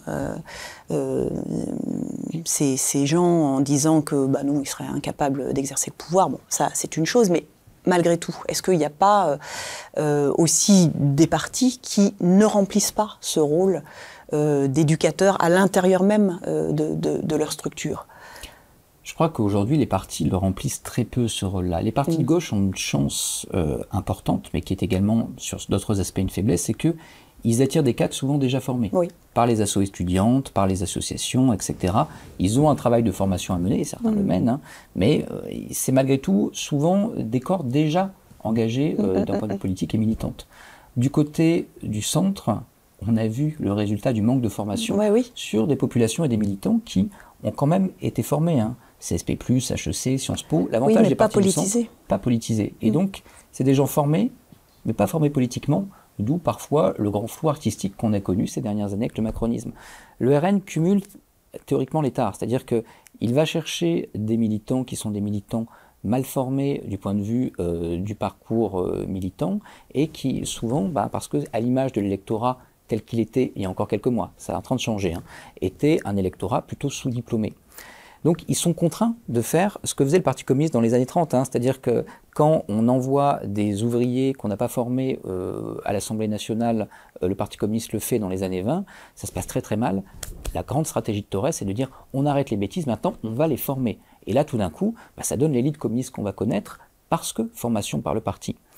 ces gens en disant que non, ils seraient incapables d'exercer le pouvoir. Bon, ça, c'est une chose, mais malgré tout, est-ce qu'il n'y a pas aussi des partis qui ne remplissent pas ce rôle d'éducateurs à l'intérieur même de leur structure? Je crois qu'aujourd'hui, les partis le remplissent très peu, ce rôle-là. Les partis de gauche ont une chance importante, mais qui est également, sur d'autres aspects, une faiblesse, c'est qu'ils attirent des cadres souvent déjà formés. Oui. Par les assos étudiantes, par les associations, etc. Ils ont un travail de formation à mener, et certains le mènent, mais c'est malgré tout souvent des corps déjà engagés d'un point de vue politique et militante. Du côté du centre, on a vu le résultat du manque de formation sur des populations et des militants qui ont quand même été formés. CSP+, HEC, Sciences Po, l'avantage des partis du centre, pas politisés. Et donc, c'est des gens formés, mais pas formés politiquement, d'où parfois le grand flou artistique qu'on a connu ces dernières années avec le macronisme. Le RN cumule théoriquement l'état, c'est-à-dire qu'il va chercher des militants qui sont des militants mal formés du point de vue du parcours militant, et qui souvent, parce que à l'image de l'électorat tel qu'il était il y a encore quelques mois, ça est en train de changer, était un électorat plutôt sous-diplômé. Donc ils sont contraints de faire ce que faisait le Parti communiste dans les années 30, c'est-à-dire que quand on envoie des ouvriers qu'on n'a pas formés à l'Assemblée nationale, le Parti communiste le fait dans les années 20, ça se passe très très mal. La grande stratégie de Torres, c'est de dire on arrête les bêtises, maintenant on va les former. Et là tout d'un coup, ça donne l'élite communiste qu'on va connaître parce que formation par le parti.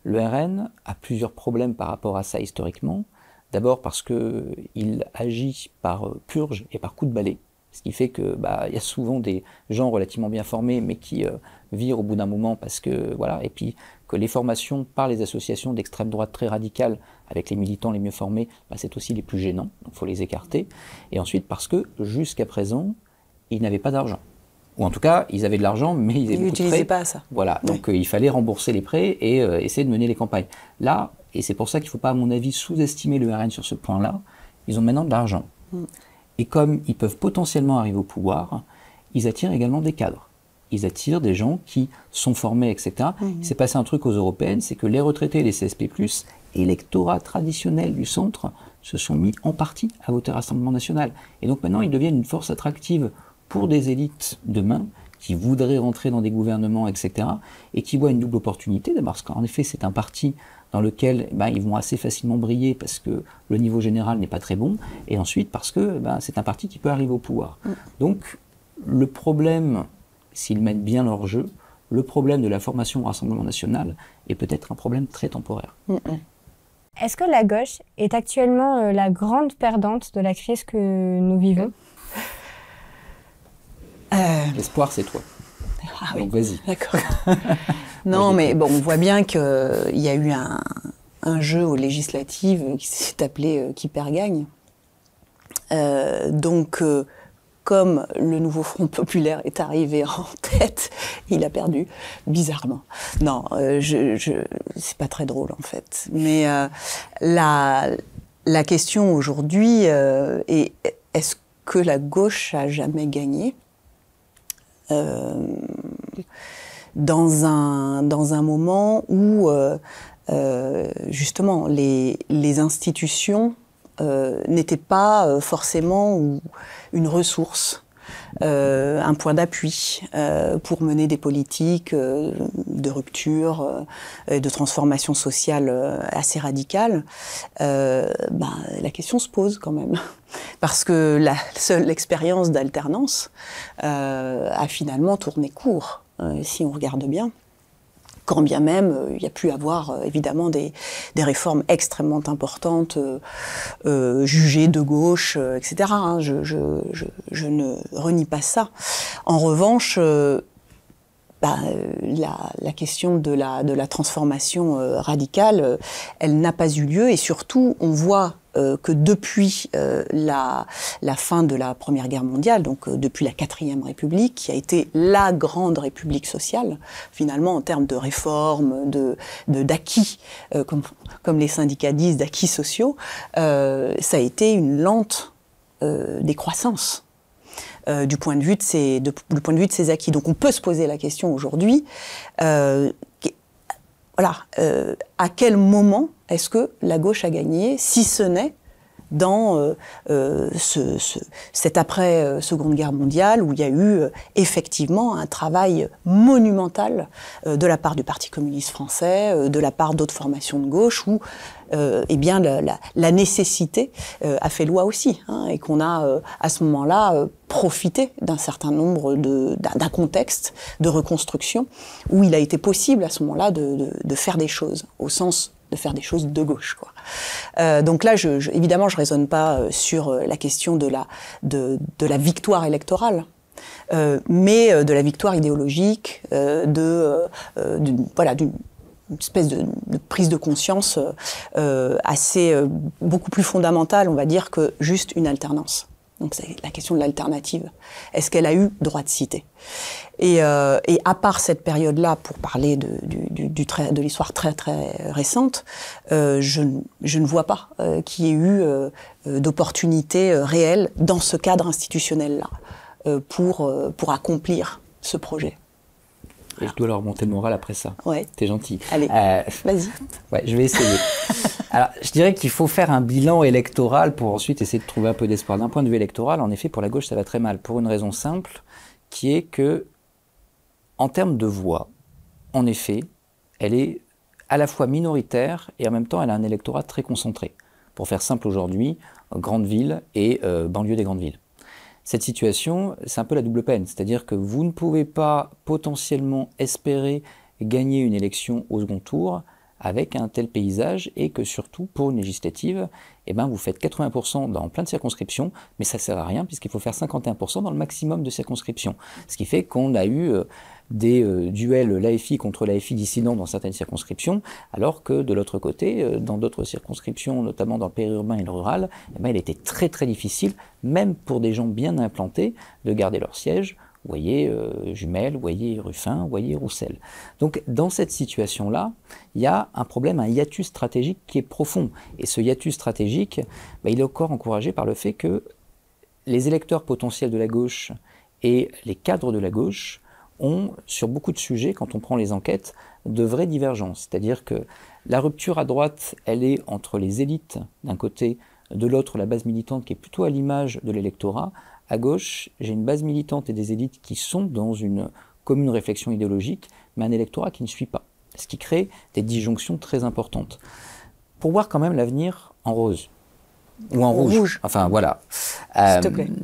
Le RN a plusieurs problèmes par rapport à ça historiquement. D'abord parce qu'il agit par purge et par coup de balai. Ce qui fait que y a souvent des gens relativement bien formés, mais qui virent au bout d'un moment parce que voilà, et puis que les formations par les associations d'extrême droite très radicales, avec les militants les mieux formés, c'est aussi les plus gênants, donc il faut les écarter. Et ensuite parce que jusqu'à présent, ils n'avaient pas d'argent. Ou en tout cas, ils avaient de l'argent, mais ils n'utilisaient pas ça. Voilà, donc il fallait rembourser les prêts et essayer de mener les campagnes. Là, et c'est pour ça qu'il ne faut pas, à mon avis, sous-estimer le RN sur ce point-là, ils ont maintenant de l'argent. Et comme ils peuvent potentiellement arriver au pouvoir, ils attirent également des cadres. Ils attirent des gens qui sont formés, etc. Il s'est passé un truc aux européennes, c'est que les retraités, les CSP+, électorat traditionnel du centre, se sont mis en partie à voter Rassemblement National. Et donc maintenant, ils deviennent une force attractive pour des élites demain qui voudraient rentrer dans des gouvernements, etc. et qui voient une double opportunité, parce qu'en effet, c'est un parti dans lequel ils vont assez facilement briller parce que le niveau général n'est pas très bon, et ensuite parce que c'est un parti qui peut arriver au pouvoir. Donc, le problème, s'ils mettent bien leur jeu, le problème de la formation au Rassemblement National est peut-être un problème très temporaire. Est-ce que la gauche est actuellement la grande perdante de la crise que nous vivons ? L'espoir, c'est toi. Ah oui, donc vas-y. D'accord. Non, mais bon, on voit bien qu'il y a eu un jeu aux législatives qui s'est appelé Qui perd gagne. Comme le nouveau Front populaire est arrivé en tête, il a perdu, bizarrement. Non, c'est pas très drôle en fait. Mais la question aujourd'hui est, est-ce que la gauche a jamais gagné ? Dans un moment où justement les institutions n'étaient pas forcément une ressource, un point d'appui pour mener des politiques de rupture, de transformation sociale assez radicales, la question se pose quand même. Parce que la seule expérience d'alternance a finalement tourné court, si on regarde bien. Quand bien même, il y a pu avoir évidemment des réformes extrêmement importantes, jugées de gauche, etc. Hein, je ne renie pas ça. En revanche, la question de la transformation radicale, elle n'a pas eu lieu, et surtout, on voit que depuis la fin de la Première Guerre mondiale, donc depuis la 4e République, qui a été la grande République sociale, finalement en termes de réformes, d'acquis, comme les syndicats disent, d'acquis sociaux, ça a été une lente décroissance. Du point de vue de ses acquis. Donc on peut se poser la question aujourd'hui, à quel moment est-ce que la gauche a gagné, si ce n'est dans cette après-Seconde Guerre mondiale, où il y a eu effectivement un travail monumental de la part du Parti communiste français, de la part d'autres formations de gauche, où la nécessité a fait loi aussi, hein, et qu'on a à ce moment-là profité d'un certain nombre d'un contexte de reconstruction où il a été possible à ce moment-là de faire des choses, au sens de faire des choses de gauche, quoi. Donc là, évidemment, je raisonne pas sur la question de la victoire électorale, mais de la victoire idéologique, d'une espèce de prise de conscience beaucoup plus fondamentale, on va dire, que juste une alternance. Donc c'est la question de l'alternative. Est-ce qu'elle a eu droit de cité ? Et à part cette période-là, pour parler de l'histoire très très récente, je ne vois pas qu'il y ait eu d'opportunités réelles dans ce cadre institutionnel-là pour accomplir ce projet. Et je dois leur monter le moral après ça. Ouais. T'es gentil. Allez, vas-y. Ouais, je vais essayer. Alors, je dirais qu'il faut faire un bilan électoral pour ensuite essayer de trouver un peu d'espoir. D'un point de vue électoral, en effet, pour la gauche, ça va très mal. Pour une raison simple, qui est que, en termes de voix, en effet, elle est à la fois minoritaire et en même temps, elle a un électorat très concentré. Pour faire simple aujourd'hui, grandes villes et banlieue des grandes villes. Cette situation, c'est un peu la double peine, c'est-à-dire que vous ne pouvez pas potentiellement espérer gagner une élection au second tour avec un tel paysage et que surtout, pour une législative, eh ben, vous faites 80% dans plein de circonscriptions, mais ça ne sert à rien puisqu'il faut faire 51% dans le maximum de circonscriptions. Ce qui fait qu'on a eu des duels l'AFI contre l'AFI dissident dans certaines circonscriptions, alors que de l'autre côté, dans d'autres circonscriptions, notamment dans le périurbain et le rural, eh ben, il était très très difficile, même pour des gens bien implantés, de garder leur siège. Vous voyez Jumelles, vous voyez Ruffin, vous voyez Roussel. Donc dans cette situation-là, il y a un problème, un hiatus stratégique qui est profond. Et ce hiatus stratégique, il est encore encouragé par le fait que les électeurs potentiels de la gauche et les cadres de la gauche ont, sur beaucoup de sujets, quand on prend les enquêtes, de vraies divergences. C'est-à-dire que la rupture à droite, elle est entre les élites d'un côté, de l'autre la base militante qui est plutôt à l'image de l'électorat. À gauche, j'ai une base militante et des élites qui sont dans une commune réflexion idéologique, mais un électorat qui ne suit pas. Ce qui crée des disjonctions très importantes. Pour voir quand même l'avenir en rose. Ou en rouge. Enfin, voilà. S'il te plaît.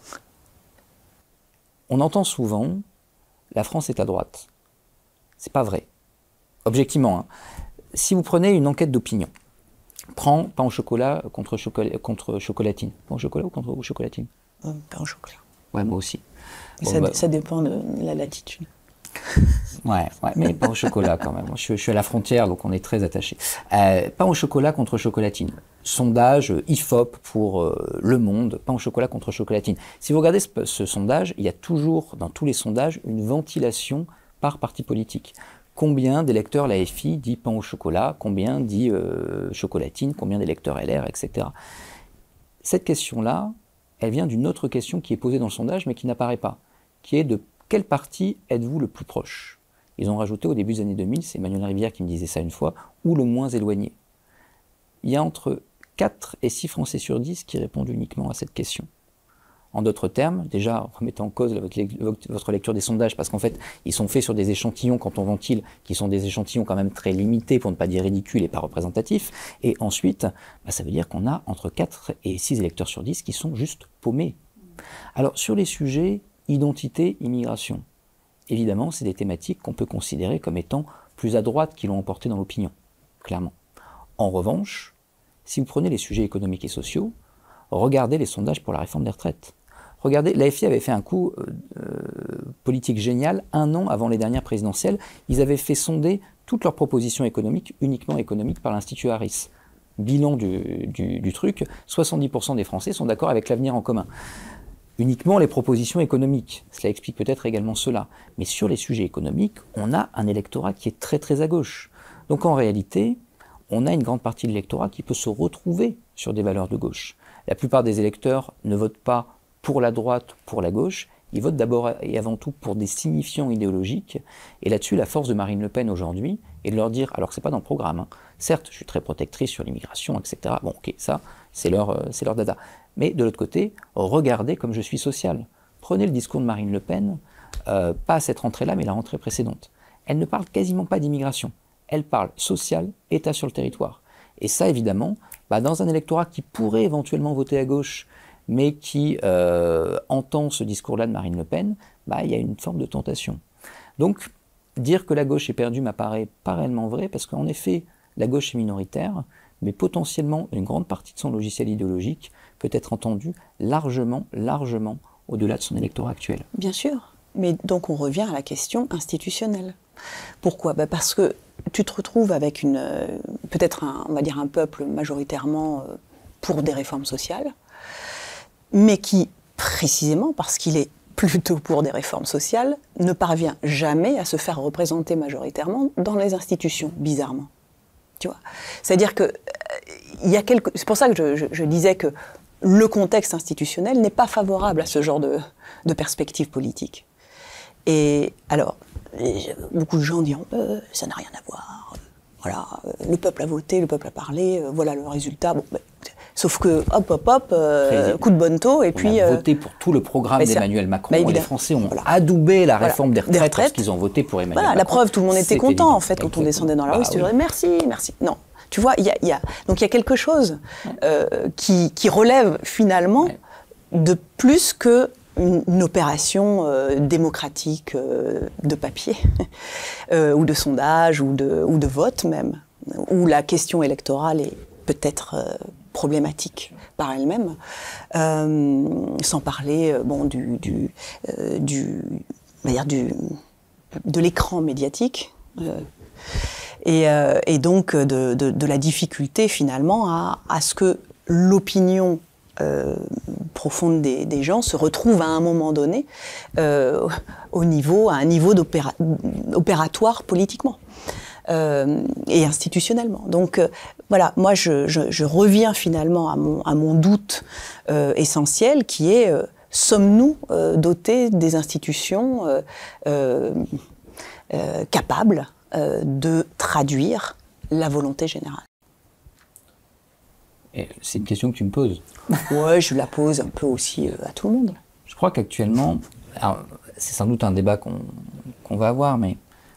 On entend souvent « la France est à droite ». C'est pas vrai. Objectivement, hein. Si vous prenez une enquête d'opinion, prends pain au chocolat contre chocolatine. Pain au chocolat ou contre chocolatine? Pain au chocolat. Ouais, moi aussi. Ça dépend de la latitude. Ouais, mais pain au chocolat quand même. Je suis à la frontière, donc on est très attachés. Pain au chocolat contre chocolatine. Sondage IFOP pour Le Monde, pain au chocolat contre chocolatine. Si vous regardez ce sondage, il y a toujours, dans tous les sondages, une ventilation par parti politique. Combien d'électeurs l'AFI dit pain au chocolat, combien dit chocolatine, combien d'électeurs LR, etc. Cette question-là, elle vient d'une autre question qui est posée dans le sondage, mais qui n'apparaît pas, qui est de quel parti êtes-vous le plus proche? Ils ont rajouté au début des années 2000, c'est Emmanuel Rivière qui me disait ça une fois, ou le moins éloigné. Il y a entre 4 et 6 Français sur 10 qui répondent uniquement à cette question. En d'autres termes, déjà, remettez en cause votre lecture des sondages, parce qu'en fait, ils sont faits sur des échantillons, quand on ventile, qui sont des échantillons quand même très limités, pour ne pas dire ridicules et pas représentatifs. Et ensuite, ça veut dire qu'on a entre 4 et 6 électeurs sur 10 qui sont juste paumés. Alors, sur les sujets identité, immigration, évidemment, c'est des thématiques qu'on peut considérer comme étant plus à droite qui l'ont emporté dans l'opinion, clairement. En revanche, si vous prenez les sujets économiques et sociaux, regardez les sondages pour la réforme des retraites. Regardez, l'AFI avait fait un coup politique génial 1 an avant les dernières présidentielles. Ils avaient fait sonder toutes leurs propositions économiques, uniquement économiques, par l'Institut Harris. Bilan du truc, 70% des Français sont d'accord avec l'avenir en commun. Uniquement les propositions économiques. Cela explique peut-être également cela. Mais sur les sujets économiques, on a un électorat qui est très très à gauche. Donc en réalité, on a une grande partie de l'électorat qui peut se retrouver sur des valeurs de gauche. La plupart des électeurs ne votent pas pour la droite, pour la gauche, ils votent d'abord et avant tout pour des signifiants idéologiques. Et là-dessus, la force de Marine Le Pen aujourd'hui est de leur dire, alors que c'est pas dans le programme, hein, certes, je suis très protectrice sur l'immigration, etc. Bon, ok, ça, c'est leur dada. Mais de l'autre côté, regardez comme je suis social. Prenez le discours de Marine Le Pen, pas à cette rentrée-là, mais la rentrée précédente. Elle ne parle quasiment pas d'immigration. Elle parle social, État sur le territoire. Et ça, évidemment, dans un électorat qui pourrait éventuellement voter à gauche, mais qui entend ce discours-là de Marine Le Pen, il y a une forme de tentation. Donc, dire que la gauche est perdue m'apparaît pas réellement vrai, parce qu'en effet, la gauche est minoritaire, mais potentiellement, une grande partie de son logiciel idéologique peut être entendue largement au-delà de son électorat actuel. Bien sûr, mais donc on revient à la question institutionnelle. Pourquoi ? Parce que tu te retrouves avec peut-être on va dire un peuple majoritairement pour des réformes sociales, mais qui, précisément parce qu'il est plutôt pour des réformes sociales, ne parvient jamais à se faire représenter majoritairement dans les institutions, bizarrement. Tu vois ? C'est-à-dire que c'est pour ça que je disais que le contexte institutionnel n'est pas favorable à ce genre de perspective politique. Et alors, beaucoup de gens diront ça n'a rien à voir. Voilà, le peuple a voté, le peuple a parlé, voilà le résultat. Bon, sauf que, coup de bonneteau, et puis... On a voté pour tout le programme d'Emmanuel Macron. Les Français ont adoubé la réforme des retraites parce qu'ils ont voté pour Emmanuel Macron. La preuve, tout le monde était content, en fait, quand on descendait dans la rue. C'était merci. Non. Tu vois, donc il y a quelque chose qui relève finalement de plus qu'une opération démocratique de papier, ou de sondage, ou de vote même. où la question électorale est peut-être problématique par elle-même, sans parler de l'écran médiatique et donc de la difficulté finalement à ce que l'opinion profonde des gens se retrouve à un moment donné à un niveau opératoire politiquement et institutionnellement. Donc voilà, moi je reviens finalement à mon doute essentiel qui est sommes-nous dotés des institutions capables de traduire la volonté générale? C'est une question que tu me poses. Ouais, je la pose un peu aussi à tout le monde. Je crois qu'actuellement, c'est sans doute un débat qu'on va avoir, mais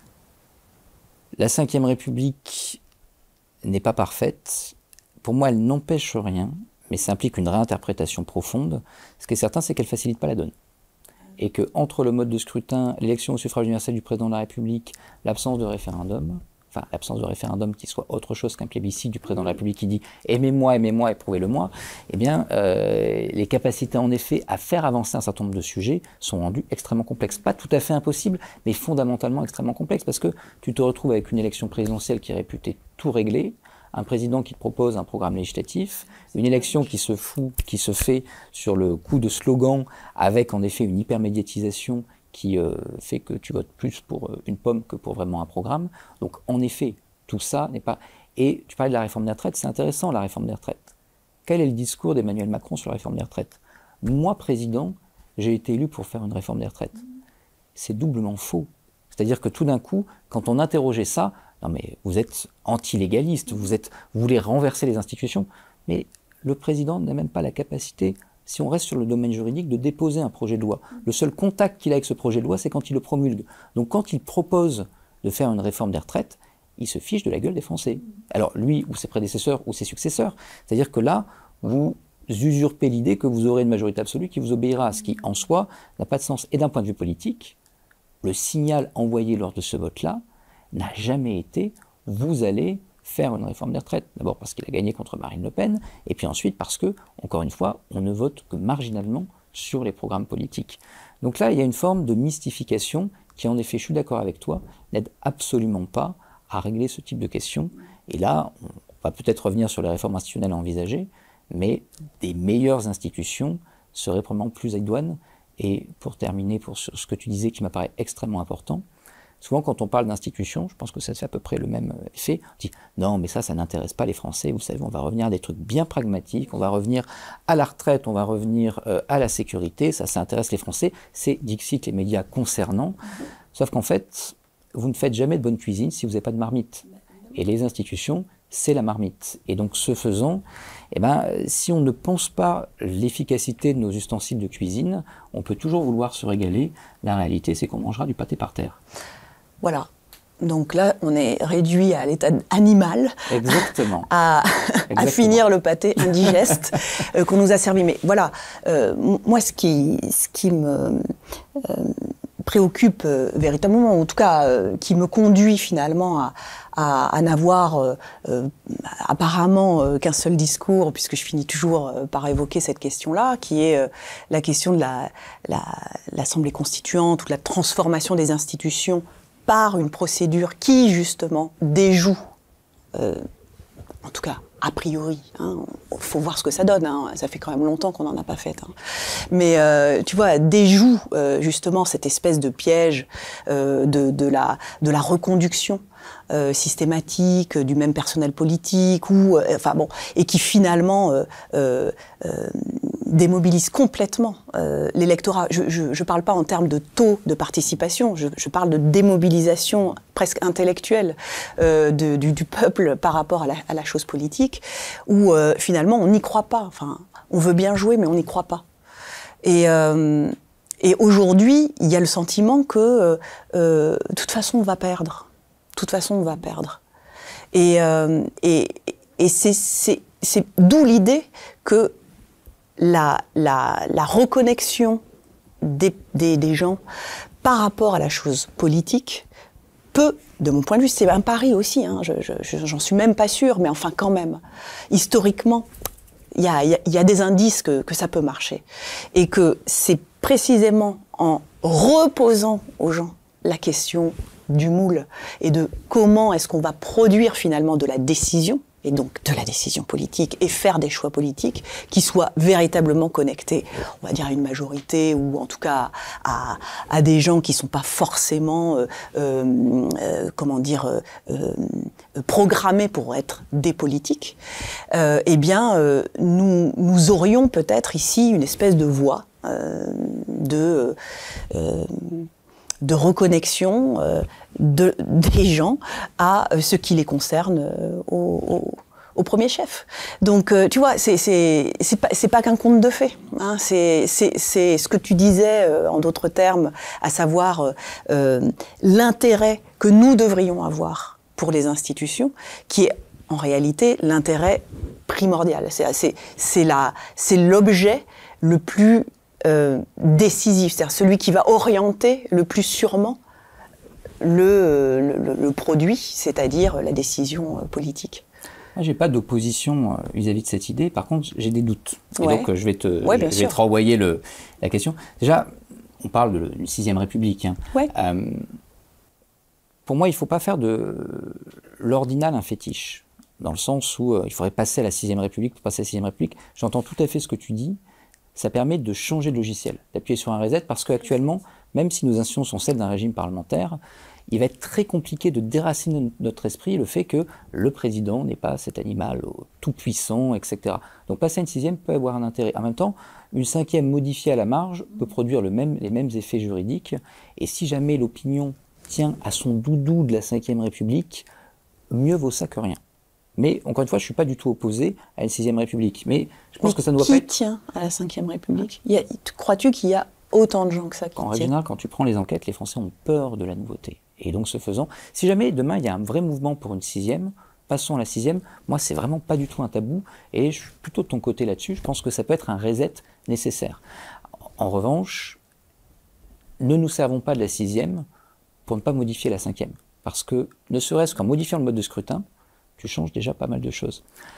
la Ve République n'est pas parfaite. Pour moi, elle n'empêche rien, mais ça implique une réinterprétation profonde. Ce qui est certain, c'est qu'elle ne facilite pas la donne. Et qu'entre le mode de scrutin, l'élection au suffrage universel du président de la République, l'absence de référendum, enfin l'absence de référendum qui soit autre chose qu'un plébiscite du président de la République qui dit « aimez-moi, éprouvez-le-moi », eh bien, les capacités en effet à faire avancer un certain nombre de sujets sont rendues extrêmement complexes. Pas tout à fait impossibles, mais fondamentalement extrêmement complexes, parce que tu te retrouves avec une élection présidentielle qui est réputée tout régler, un président qui te propose un programme législatif, une élection qui se fait sur le coup de slogan, avec en effet une hypermédiatisation qui fait que tu votes plus pour une pomme que pour vraiment un programme. Donc en effet, tout ça n'est pas... Et tu parlais de la réforme des retraites, c'est intéressant la réforme des retraites. Quel est le discours d'Emmanuel Macron sur la réforme des retraites? Moi, président, j'ai été élu pour faire une réforme des retraites. C'est doublement faux. C'est-à-dire que tout d'un coup, quand on interrogeait ça, non mais vous êtes anti-légaliste, vous voulez renverser les institutions, mais le président n'a même pas la capacité, si on reste sur le domaine juridique, de déposer un projet de loi. Le seul contact qu'il a avec ce projet de loi, c'est quand il le promulgue. Donc quand il propose de faire une réforme des retraites, il se fiche de la gueule des Français. Alors lui, ou ses prédécesseurs, ou ses successeurs. C'est-à-dire que là, vous usurpez l'idée que vous aurez une majorité absolue qui vous obéira, ce qui, en soi, n'a pas de sens. Et d'un point de vue politique, le signal envoyé lors de ce vote-là n'a jamais été « vous allez faire une réforme des retraites ». D'abord parce qu'il a gagné contre Marine Le Pen, et puis ensuite parce que, encore une fois, on ne vote que marginalement sur les programmes politiques. Donc là, il y a une forme de mystification qui, en effet, je suis d'accord avec toi, n'aide absolument pas à régler ce type de questions. Et là, on va peut-être revenir sur les réformes institutionnelles à envisager, mais des meilleures institutions seraient probablement plus idoines. Et pour terminer, pour ce que tu disais qui m'apparaît extrêmement important, souvent quand on parle d'institutions, je pense que ça fait à peu près le même effet, on dit non mais ça n'intéresse pas les Français, vous savez, on va revenir à des trucs bien pragmatiques, on va revenir à la retraite, on va revenir à la sécurité, ça intéresse les Français, c'est dixit les médias concernants, sauf qu'en fait, vous ne faites jamais de bonne cuisine si vous n'avez pas de marmite. Et les institutions, c'est la marmite. Et donc, ce faisant, eh ben, si on ne pense pas l'efficacité de nos ustensiles de cuisine, on peut toujours vouloir se régaler. La réalité, c'est qu'on mangera du pâté par terre. Voilà. Donc là, on est réduit à l'état animal. Exactement. à finir le pâté indigeste qu'on nous a servi. Mais voilà, moi, ce qui me préoccupe véritablement, en tout cas, qui me conduit finalement à n'avoir apparemment qu'un seul discours, puisque je finis toujours par évoquer cette question-là, qui est la question de l'Assemblée constituante ou de la transformation des institutions par une procédure qui, justement, déjoue, en tout cas, a priori, faut voir ce que ça donne, ça fait quand même longtemps qu'on n'en a pas fait. Mais tu vois, déjoue justement cette espèce de piège de la reconduction systématique du même personnel politique, ou enfin bon, et qui finalement démobilise complètement l'électorat. Je parle pas en termes de taux de participation, je parle de démobilisation presque intellectuelle du peuple par rapport à la chose politique, où finalement on n'y croit pas. Enfin, on veut bien jouer, mais on n'y croit pas. Et aujourd'hui, il y a le sentiment que de toute façon on va perdre. De toute façon, on va perdre. Et c'est d'où l'idée que la reconnexion des gens par rapport à la chose politique peut, de mon point de vue, c'est un pari aussi, hein, j'en suis même pas sûre, mais enfin quand même, historiquement, il y a des indices que ça peut marcher. Et que c'est précisément en reposant aux gens la question du moule et de comment est-ce qu'on va produire finalement de la décision, et donc de la décision politique, et faire des choix politiques qui soient véritablement connectés, on va dire, à une majorité, ou en tout cas à des gens qui ne sont pas forcément, programmés pour être des politiques, eh bien, nous aurions peut-être ici une espèce de voie de reconnexion des gens à ce qui les concerne au premier chef. Donc, tu vois, c'est pas qu'un conte de fées. Hein, c'est ce que tu disais en d'autres termes, à savoir l'intérêt que nous devrions avoir pour les institutions, qui est en réalité l'intérêt primordial. C'est l'objet le plus décisif, c'est-à-dire celui qui va orienter le plus sûrement le produit, c'est-à-dire la décision politique. Moi, j'ai pas d'opposition vis-à-vis de cette idée. Par contre, j'ai des doutes. Et Ouais. donc, je vais te renvoyer la question. Déjà, on parle de la 6e République. Hein. Ouais. Pour moi, il ne faut pas faire de l'ordinal un fétiche, dans le sens où il faudrait passer à la 6e République pour passer à la 6e République. J'entends tout à fait ce que tu dis. Ça permet de changer de logiciel, d'appuyer sur un reset, parce qu'actuellement, même si nos institutions sont celles d'un régime parlementaire, il va être très compliqué de déraciner notre esprit le fait que le président n'est pas cet animal tout-puissant, etc. Donc passer à une 6e peut avoir un intérêt. En même temps, une 5e modifiée à la marge peut produire les mêmes effets juridiques, et si jamais l'opinion tient à son doudou de la 5e République, mieux vaut ça que rien. Mais, encore une fois, je ne suis pas du tout opposé à une 6e République. Mais je pense que ça ne doit pas être... Qui tient à la 5e République? Crois-tu qu'il y a autant de gens que ça qui En tiennent? général, quand tu prends les enquêtes, les Français ont peur de la nouveauté. Et donc, ce faisant, si jamais demain, il y a un vrai mouvement pour une 6e, passons à la 6e, moi, c'est vraiment pas du tout un tabou. Et je suis plutôt de ton côté là-dessus. Je pense que ça peut être un reset nécessaire. En revanche, ne nous servons pas de la 6e pour ne pas modifier la 5e. Parce que, ne serait-ce qu'en modifiant le mode de scrutin, tu changes déjà pas mal de choses.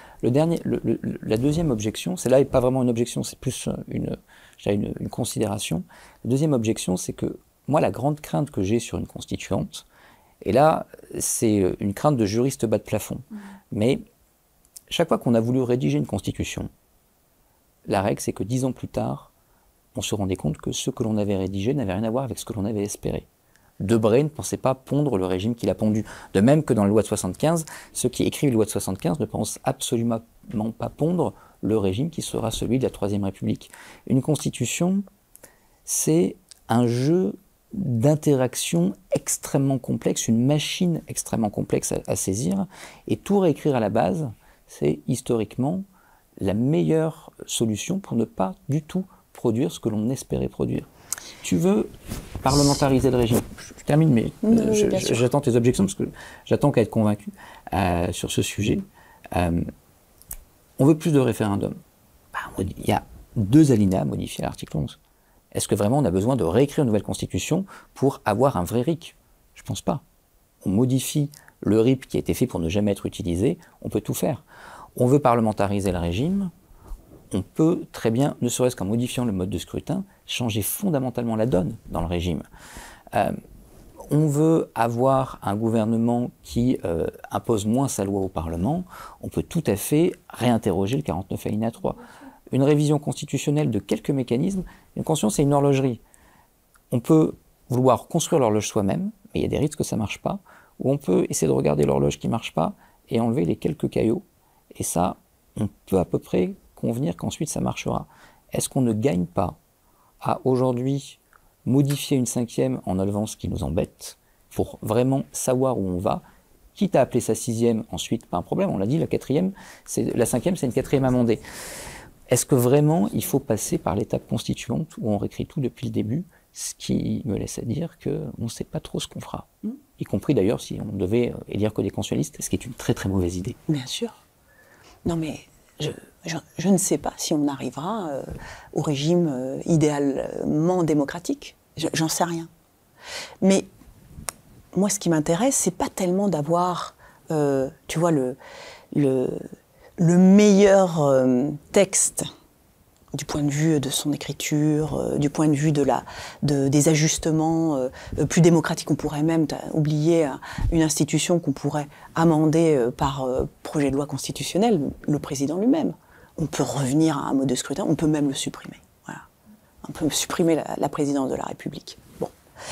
La deuxième objection, c'est là pas vraiment une objection, c'est plus une considération. La deuxième objection, c'est que moi, la grande crainte que j'ai sur une constituante, et là, c'est une crainte de juriste bas de plafond, mais chaque fois qu'on a voulu rédiger une constitution, la règle, c'est que 10 ans plus tard, on se rendait compte que ce que l'on avait rédigé n'avait rien à voir avec ce que l'on avait espéré. Debré ne pensait pas pondre le régime qu'il a pondu. De même que dans la loi de 75, ceux qui écrivent la loi de 75 ne pensent absolument pas pondre le régime qui sera celui de la 3e République. Une constitution, c'est un jeu d'interaction extrêmement complexe, une machine extrêmement complexe à saisir, et tout réécrire à la base, c'est historiquement la meilleure solution pour ne pas du tout produire ce que l'on espérait produire. Tu veux parlementariser le régime. Je termine, mais j'attends tes objections parce que j'attends qu'à être convaincu sur ce sujet. On veut plus de référendums. Il y a 2 alinéas modifiés à l'article 11. Est-ce que vraiment on a besoin de réécrire une nouvelle constitution pour avoir un vrai RIC? Je ne pense pas. On modifie le RIP qui a été fait pour ne jamais être utilisé, on peut tout faire. On veut parlementariser le régime, on peut très bien, ne serait-ce qu'en modifiant le mode de scrutin, changer fondamentalement la donne dans le régime. On veut avoir un gouvernement qui impose moins sa loi au Parlement, on peut tout à fait réinterroger le 49 alinéa 3. Une révision constitutionnelle de quelques mécanismes, une constitution c'est une horlogerie. On peut vouloir construire l'horloge soi-même, mais il y a des risques que ça ne marche pas, ou on peut essayer de regarder l'horloge qui ne marche pas et enlever les quelques caillots, et ça, on peut à peu près convenir qu'ensuite ça marchera. Est-ce qu'on ne gagne pas à aujourd'hui modifier une 5e en enlevant ce qui nous embête pour vraiment savoir où on va, quitte à appeler sa 6e ensuite, pas un problème, on l'a dit, la 5e c'est une 4e amendée. Est-ce que vraiment il faut passer par l'étape constituante où on réécrit tout depuis le début, ce qui me laisse à dire qu'on ne sait pas trop ce qu'on fera, y compris d'ailleurs si on devait élire que des constitutionnalistes, ce qui est une très très mauvaise idée. Bien sûr. Non mais je ne sais pas si on arrivera au régime idéalement démocratique. J'en sais rien. Mais moi, ce qui m'intéresse, c'est pas tellement d'avoir, tu vois, le meilleur texte du point de vue de son écriture, du point de vue des ajustements plus démocratiques. On pourrait même oublier une institution qu'on pourrait amender par projet de loi constitutionnel, le président lui-même. On peut revenir à un mode de scrutin, on peut même le supprimer. Voilà. On peut supprimer la présidence de la République. Bon.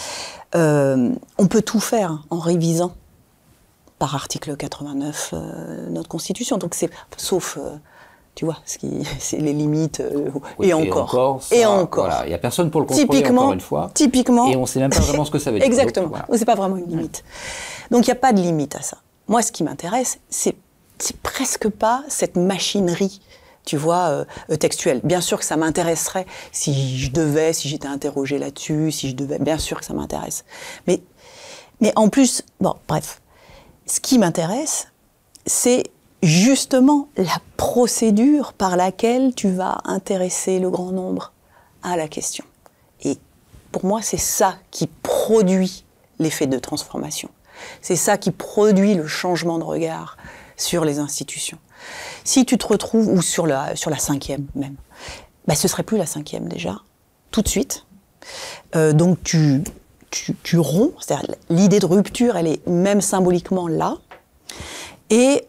On peut tout faire en révisant par article 89 notre Constitution. Donc c'est, sauf... tu vois, c'est les limites, oui, et encore. Voilà. Il n'y a personne pour le contrôler, encore une fois. Typiquement. Et on ne sait même pas vraiment ce que ça veut dire. Exactement. Donc, voilà. C'est pas vraiment une limite. Donc il n'y a pas de limite à ça. Moi, ce qui m'intéresse, c'est presque pas cette machinerie, tu vois, textuelle. Bien sûr que ça m'intéresserait si j'étais interrogée là-dessus, bien sûr que ça m'intéresse. Mais en plus, bon, bref. Ce qui m'intéresse, c'est justement la procédure par laquelle tu vas intéresser le grand nombre à la question. Et pour moi, c'est ça qui produit l'effet de transformation. C'est ça qui produit le changement de regard sur les institutions. Si tu te retrouves, ou sur la cinquième même, bah, ce serait plus la cinquième déjà, tout de suite. Donc tu romps, c'est-à-dire l'idée de rupture, elle est même symboliquement là. Et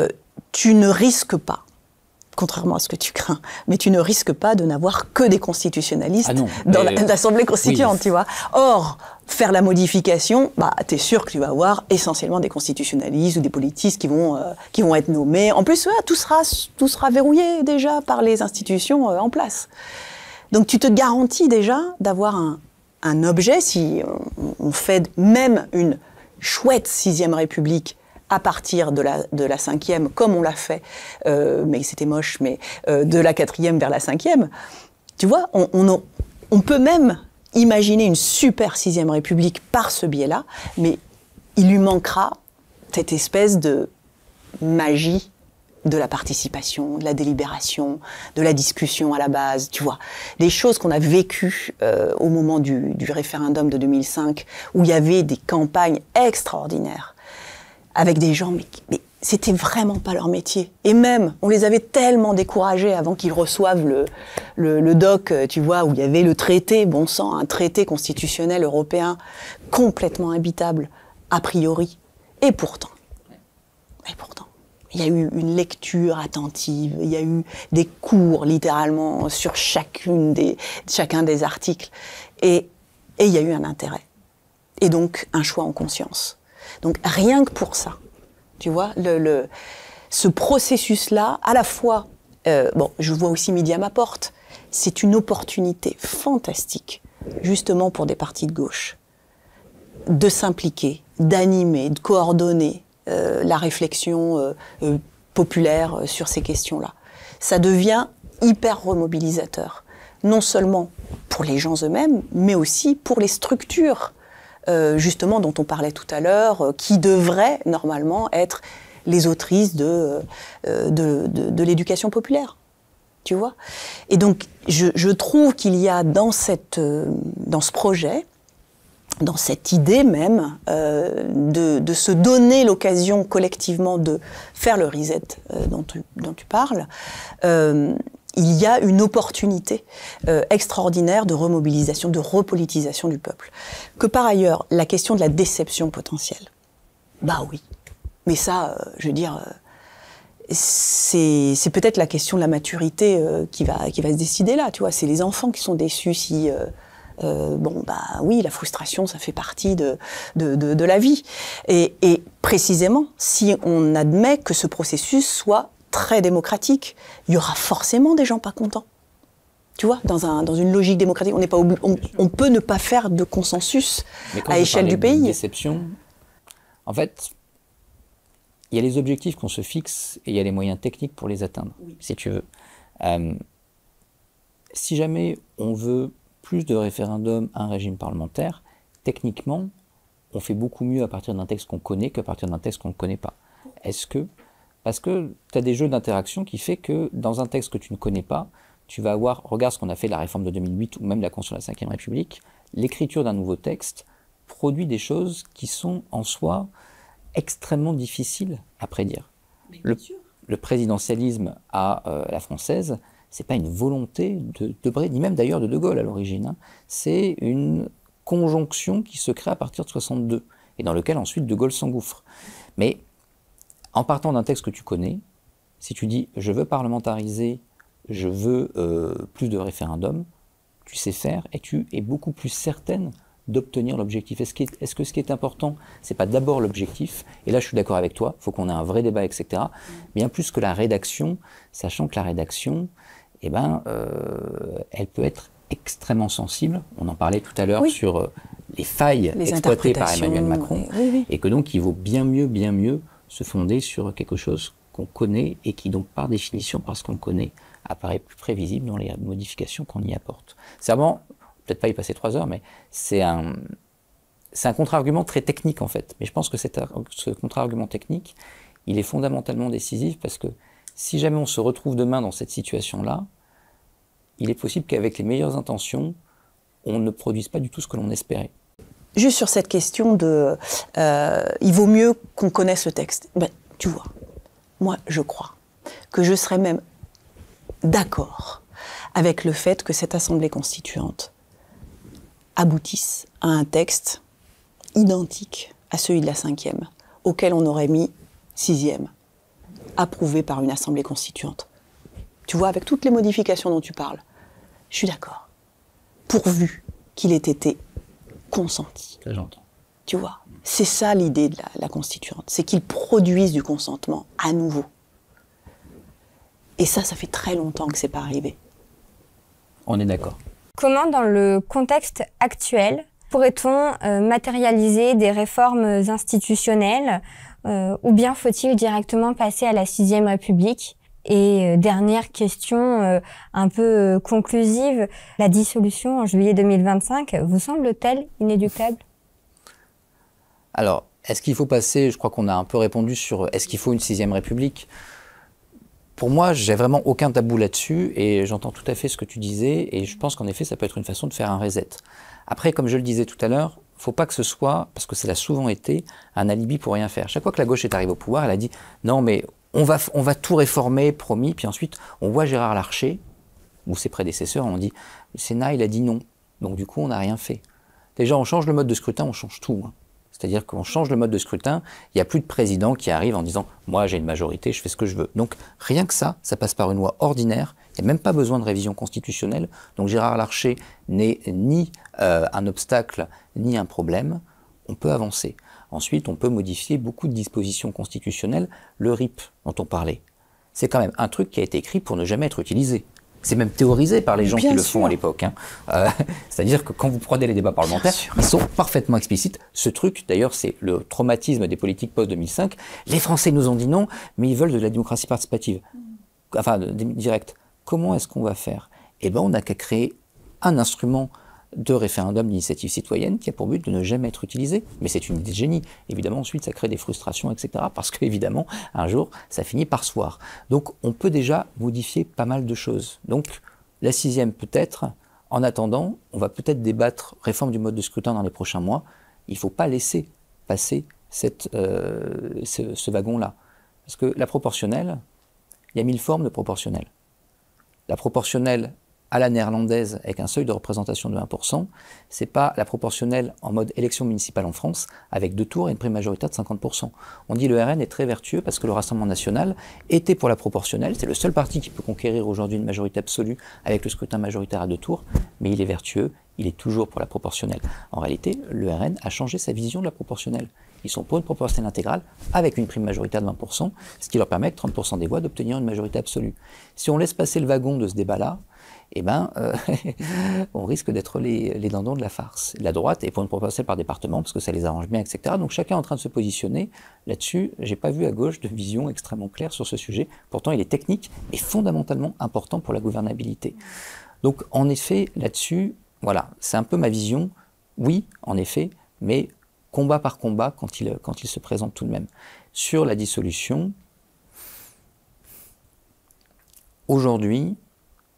tu ne risques pas, contrairement à ce que tu crains, mais tu ne risques pas de n'avoir que des constitutionnalistes dans l'Assemblée constituante, oui. Tu vois. Or, faire la modification, bah, t'es sûr que tu vas avoir essentiellement des constitutionnalistes ou des politistes qui vont être nommés. En plus, tout sera verrouillé déjà par les institutions en place. Donc tu te garantis déjà d'avoir un objet, si on fait même une chouette 6e République à partir de la 5e, comme on l'a fait, mais c'était moche, mais de la 4e vers la 5e, tu vois, on peut même imaginer une super 6e République par ce biais-là, mais il lui manquera cette espèce de magie de la participation, de la délibération, de la discussion à la base, tu vois. Des choses qu'on a vécues au moment du référendum de 2005, où il y avait des campagnes extraordinaires, avec des gens, mais c'était vraiment pas leur métier. Et même, on les avait tellement découragés avant qu'ils reçoivent le doc, tu vois, où il y avait le traité, bon sang, un traité constitutionnel européen complètement imbitable, a priori. Et pourtant, il y a eu une lecture attentive, il y a eu des cours, littéralement, sur chacun des articles. Et il y a eu un intérêt. Et donc, un choix en conscience. Donc rien que pour ça, tu vois, ce processus-là, à la fois, je vois aussi midi à ma porte, c'est une opportunité fantastique, justement pour des partis de gauche, de s'impliquer, d'animer, de coordonner la réflexion populaire sur ces questions-là. Ça devient hyper remobilisateur, non seulement pour les gens eux-mêmes, mais aussi pour les structures justement dont on parlait tout à l'heure, qui devraient normalement être les autrices de l'éducation populaire, tu vois. Et donc, je trouve qu'il y a dans ce projet, dans cette idée même, de se donner l'occasion collectivement de faire le reset dont tu parles, il y a une opportunité extraordinaire de remobilisation, de repolitisation du peuple. Que par ailleurs, la question de la déception potentielle, bah oui. Mais ça, je veux dire, c'est peut-être la question de la maturité qui va se décider là, tu vois. C'est les enfants qui sont déçus si... oui, la frustration, ça fait partie de la vie. Et précisément, si on admet que ce processus soit très démocratique, il y aura forcément des gens pas contents. Tu vois, dans une logique démocratique, on peut ne pas faire de consensus à l'échelle du pays. Déception, en fait, il y a les objectifs qu'on se fixe et il y a les moyens techniques pour les atteindre, oui. Si tu veux. Si jamais on veut plus de référendums, un régime parlementaire, techniquement, on fait beaucoup mieux à partir d'un texte qu'on connaît qu'à partir d'un texte qu'on ne connaît pas. Parce que tu as des jeux d'interaction qui fait que dans un texte que tu ne connais pas, tu vas avoir, regarde ce qu'on a fait de la réforme de 2008 ou même de la Constitution de la 5e République, l'écriture d'un nouveau texte produit des choses qui sont en soi extrêmement difficiles à prédire. Le présidentialisme à la française, c'est pas une volonté de Debré, ni même d'ailleurs de Gaulle à l'origine, hein. C'est une conjonction qui se crée à partir de 62, et dans lequel ensuite De Gaulle s'engouffre. Mais en partant d'un texte que tu connais, si tu dis « je veux parlementariser, je veux plus de référendums », tu sais faire et tu es beaucoup plus certaine d'obtenir l'objectif. Est-ce que ce qui est important, c'est pas d'abord l'objectif, et là je suis d'accord avec toi, il faut qu'on ait un vrai débat, etc., bien plus que la rédaction, sachant que la rédaction, eh ben, elle peut être extrêmement sensible. On en parlait tout à l'heure sur les failles exploitées par Emmanuel Macron, et que donc il vaut bien mieux se fonder sur quelque chose qu'on connaît et qui donc par définition, parce qu'on le connaît, apparaît plus prévisible dans les modifications qu'on y apporte. C'est vraiment, peut-être pas y passer 3 heures, mais c'est un contre-argument très technique en fait. Mais je pense que ce contre-argument technique, il est fondamentalement décisif parce que si jamais on se retrouve demain dans cette situation-là, il est possible qu'avec les meilleures intentions, on ne produise pas du tout ce que l'on espérait. Juste sur cette question de il vaut mieux qu'on connaisse le texte. Ben, tu vois, moi je crois que je serais même d'accord avec le fait que cette Assemblée constituante aboutisse à un texte identique à celui de la 5e, auquel on aurait mis 6e, approuvé par une Assemblée constituante. Tu vois, avec toutes les modifications dont tu parles, je suis d'accord. Pourvu qu'il ait été consenti. Ça, j'entends. Tu vois, c'est ça l'idée de la constituante, c'est qu'il produise du consentement à nouveau. Et ça fait très longtemps que c'est pas arrivé. On est d'accord. Comment, dans le contexte actuel, pourrait-on matérialiser des réformes institutionnelles ou bien faut-il directement passer à la 6e République? Et dernière question un peu conclusive, la dissolution en juillet 2025 vous semble-t-elle inéluctable? Alors, est-ce qu'il faut passer, je crois qu'on a un peu répondu sur est-ce qu'il faut une 6e République? Pour moi, j'ai vraiment aucun tabou là-dessus et j'entends tout à fait ce que tu disais et je pense qu'en effet, ça peut être une façon de faire un reset. Après, comme je le disais tout à l'heure, il ne faut pas que ce soit, parce que ça l'a souvent été, un alibi pour rien faire. Chaque fois que la gauche est arrivée au pouvoir, elle a dit « non mais on va tout réformer, promis », puis ensuite on voit Gérard Larcher, ou ses prédécesseurs, on dit « le Sénat, il a dit non ». Donc du coup, on n'a rien fait. Déjà, on change le mode de scrutin, on change tout, hein. C'est-à-dire qu'on change le mode de scrutin, il n'y a plus de président qui arrive en disant « moi j'ai une majorité, je fais ce que je veux ». Donc rien que ça passe par une loi ordinaire, il n'y a même pas besoin de révision constitutionnelle. Donc Gérard Larcher n'est ni un obstacle, ni un problème, on peut avancer. Ensuite, on peut modifier beaucoup de dispositions constitutionnelles. Le RIP dont on parlait, c'est quand même un truc qui a été écrit pour ne jamais être utilisé. C'est même théorisé par les gens qui le font à l'époque, hein. C'est-à-dire que quand vous prenez les débats parlementaires, ils sont parfaitement explicites. Ce truc, d'ailleurs, c'est le traumatisme des politiques post-2005. Les Français nous ont dit non, mais ils veulent de la démocratie participative. Enfin, directe. Comment est-ce qu'on va faire? Eh bien, on n'a qu'à créer un instrument de référendum d'initiative citoyenne qui a pour but de ne jamais être utilisé. Mais c'est une idée de génie. Évidemment, ensuite, ça crée des frustrations, etc. Parce qu'évidemment, un jour, ça finit par se voir. Donc, on peut déjà modifier pas mal de choses. Donc, la 6e peut-être. En attendant, on va peut-être débattre réforme du mode de scrutin dans les prochains mois. Il ne faut pas laisser passer ce wagon-là. Parce que la proportionnelle, il y a 1000 formes de proportionnelle. La proportionnelle à la néerlandaise, avec un seuil de représentation de 1%, c'est pas la proportionnelle en mode élection municipale en France, avec 2 tours et une prime majoritaire de 50%. On dit le RN est très vertueux parce que le Rassemblement national était pour la proportionnelle, c'est le seul parti qui peut conquérir aujourd'hui une majorité absolue avec le scrutin majoritaire à 2 tours, mais il est vertueux, il est toujours pour la proportionnelle. En réalité, le RN a changé sa vision de la proportionnelle. Ils sont pour une proportionnelle intégrale avec une prime majoritaire de 20%, ce qui leur permet avec 30% des voix d'obtenir une majorité absolue. Si on laisse passer le wagon de ce débat-là, eh ben, on risque d'être les dindons de la farce. La droite est pour une proportionnelle par département parce que ça les arrange bien, etc. Donc chacun est en train de se positionner là-dessus. J'ai pas vu à gauche de vision extrêmement claire sur ce sujet. Pourtant, il est technique et fondamentalement important pour la gouvernabilité. Donc en effet, là-dessus, voilà, c'est un peu ma vision. Oui, en effet, mais combat par combat quand il se présente tout de même. Sur la dissolution, aujourd'hui,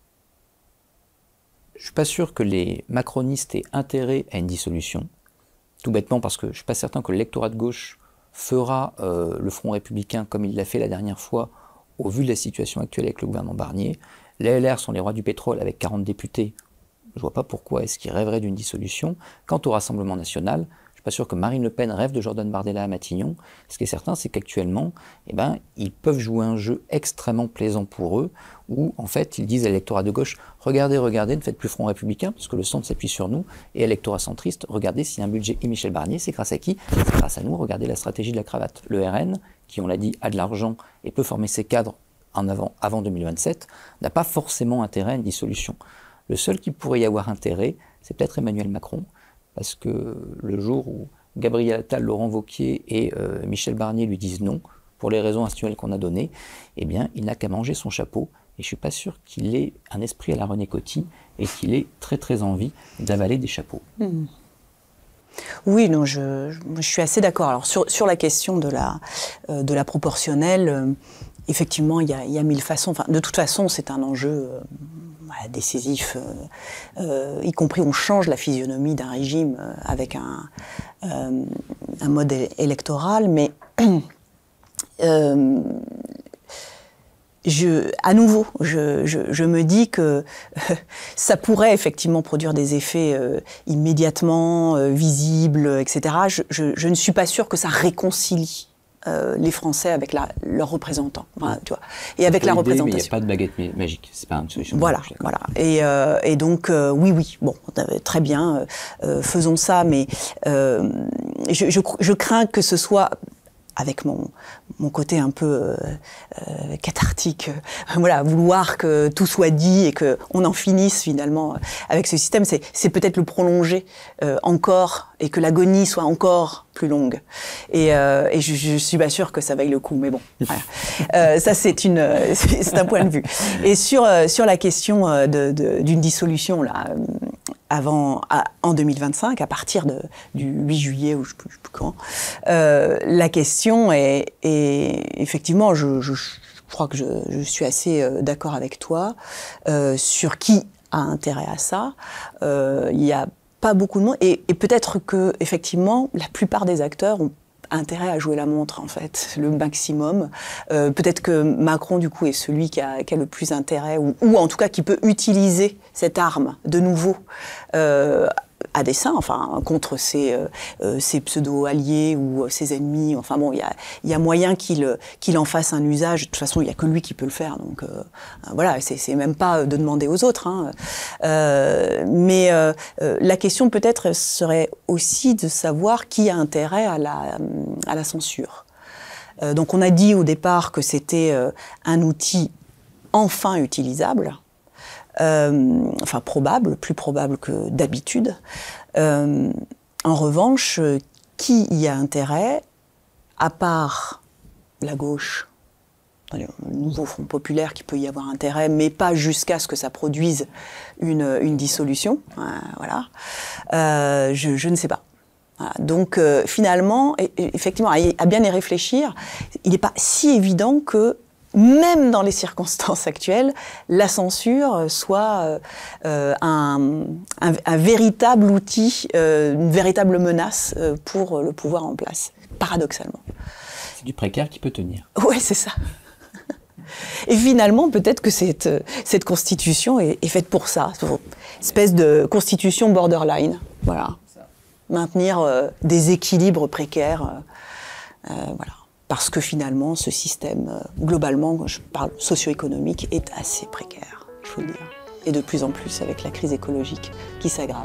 je ne suis pas sûr que les macronistes aient intérêt à une dissolution. tout bêtement parce que je ne suis pas certain que l'électorat de gauche fera le Front républicain comme il l'a fait la dernière fois, au vu de la situation actuelle avec le gouvernement Barnier. Les LR sont les rois du pétrole avec 40 députés. Je ne vois pas pourquoi est-ce qu'ils rêveraient d'une dissolution. Quant au Rassemblement national, je ne suis pas sûr que Marine Le Pen rêve de Jordan Bardella à Matignon. Ce qui est certain, c'est qu'actuellement, ils peuvent jouer un jeu extrêmement plaisant pour eux, où en fait, ils disent à l'électorat de gauche, regardez, regardez, ne faites plus Front républicain, parce que le centre s'appuie sur nous, et à l'électorat centriste, regardez s'il y a un budget et Michel Barnier, c'est grâce à qui? C'est grâce à nous, regardez la stratégie de la cravate. Le RN, qui on l'a dit, a de l'argent et peut former ses cadres avant 2027, n'a pas forcément intérêt à une dissolution. Le seul qui pourrait y avoir intérêt, c'est peut-être Emmanuel Macron, parce que le jour où Gabriel Attal, Laurent Wauquiez et Michel Barnier lui disent non, pour les raisons institutionnelles qu'on a données, eh bien, il n'a qu'à manger son chapeau. Et je ne suis pas sûr qu'il ait un esprit à la René Coty et qu'il ait très très envie d'avaler des chapeaux. Mmh. Oui, non, je suis assez d'accord. Alors sur la question de la proportionnelle, effectivement, il y a mille façons. Enfin, de toute façon, c'est un enjeu décisif, y compris on change la physionomie d'un régime avec un mode électoral, mais à nouveau, je me dis que ça pourrait effectivement produire des effets immédiatement visibles, etc. Je ne suis pas sûre que ça réconcilie les Français avec leurs représentants, enfin, tu vois, et avec la représentation. Mais il n'y a pas de baguette magique, c'est pas une solution. Voilà, voilà. Et donc, oui, bon, très bien, faisons ça, mais je crains que ce soit, avec mon côté un peu cathartique, voilà, vouloir que tout soit dit et qu'on en finisse finalement avec ce système, c'est peut-être le prolonger encore et que l'agonie soit encore plus longue. Et je suis pas sûre que ça vaille le coup, mais bon, voilà. Ça c'est un point de vue. Et sur la question d'une dissolution là, en 2025, à partir du 8 juillet ou je ne sais plus quand, la question est effectivement, je crois que je suis assez d'accord avec toi, sur qui a intérêt à ça. Il n'y a pas beaucoup de monde, et peut-être que effectivement, la plupart des acteurs ont intérêt à jouer la montre, en fait, le maximum. Peut-être que Macron, du coup, est celui qui a le plus intérêt, ou en tout cas qui peut utiliser cette arme de nouveau à dessein, enfin, contre ses pseudo-alliés ou ses ennemis. Enfin bon, il y a moyen qu'il en fasse un usage. De toute façon, il n'y a que lui qui peut le faire. Donc voilà, c'est même pas de demander aux autres. Hein. Mais la question peut-être serait aussi de savoir qui a intérêt à la censure. Donc on a dit au départ que c'était un outil enfin utilisable. Enfin probable, plus probable que d'habitude. En revanche, qui y a intérêt, à part la gauche, le nouveau Front populaire qui peut y avoir intérêt, mais pas jusqu'à ce que ça produise une dissolution, voilà. Je ne sais pas. Voilà. Donc finalement, effectivement, à bien y réfléchir, il n'est pas si évident que même dans les circonstances actuelles, la censure soit un véritable outil, une véritable menace pour le pouvoir en place, paradoxalement. C'est du précaire qui peut tenir. Oui, c'est ça. Et finalement, peut-être que cette constitution est faite pour ça, une espèce de constitution borderline. Voilà. Maintenir des équilibres précaires. Voilà. Parce que finalement, ce système, globalement, je parle socio-économique, est assez précaire, il faut le dire. Et de plus en plus avec la crise écologique qui s'aggrave.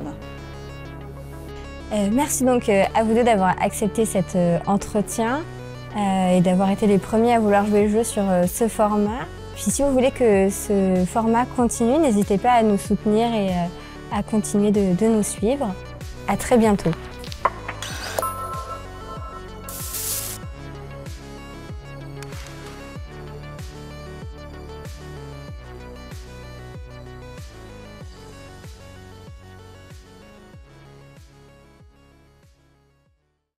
Merci donc à vous deux d'avoir accepté cet entretien et d'avoir été les premiers à vouloir jouer le jeu sur ce format. Puis si vous voulez que ce format continue, n'hésitez pas à nous soutenir et à continuer de nous suivre. À très bientôt.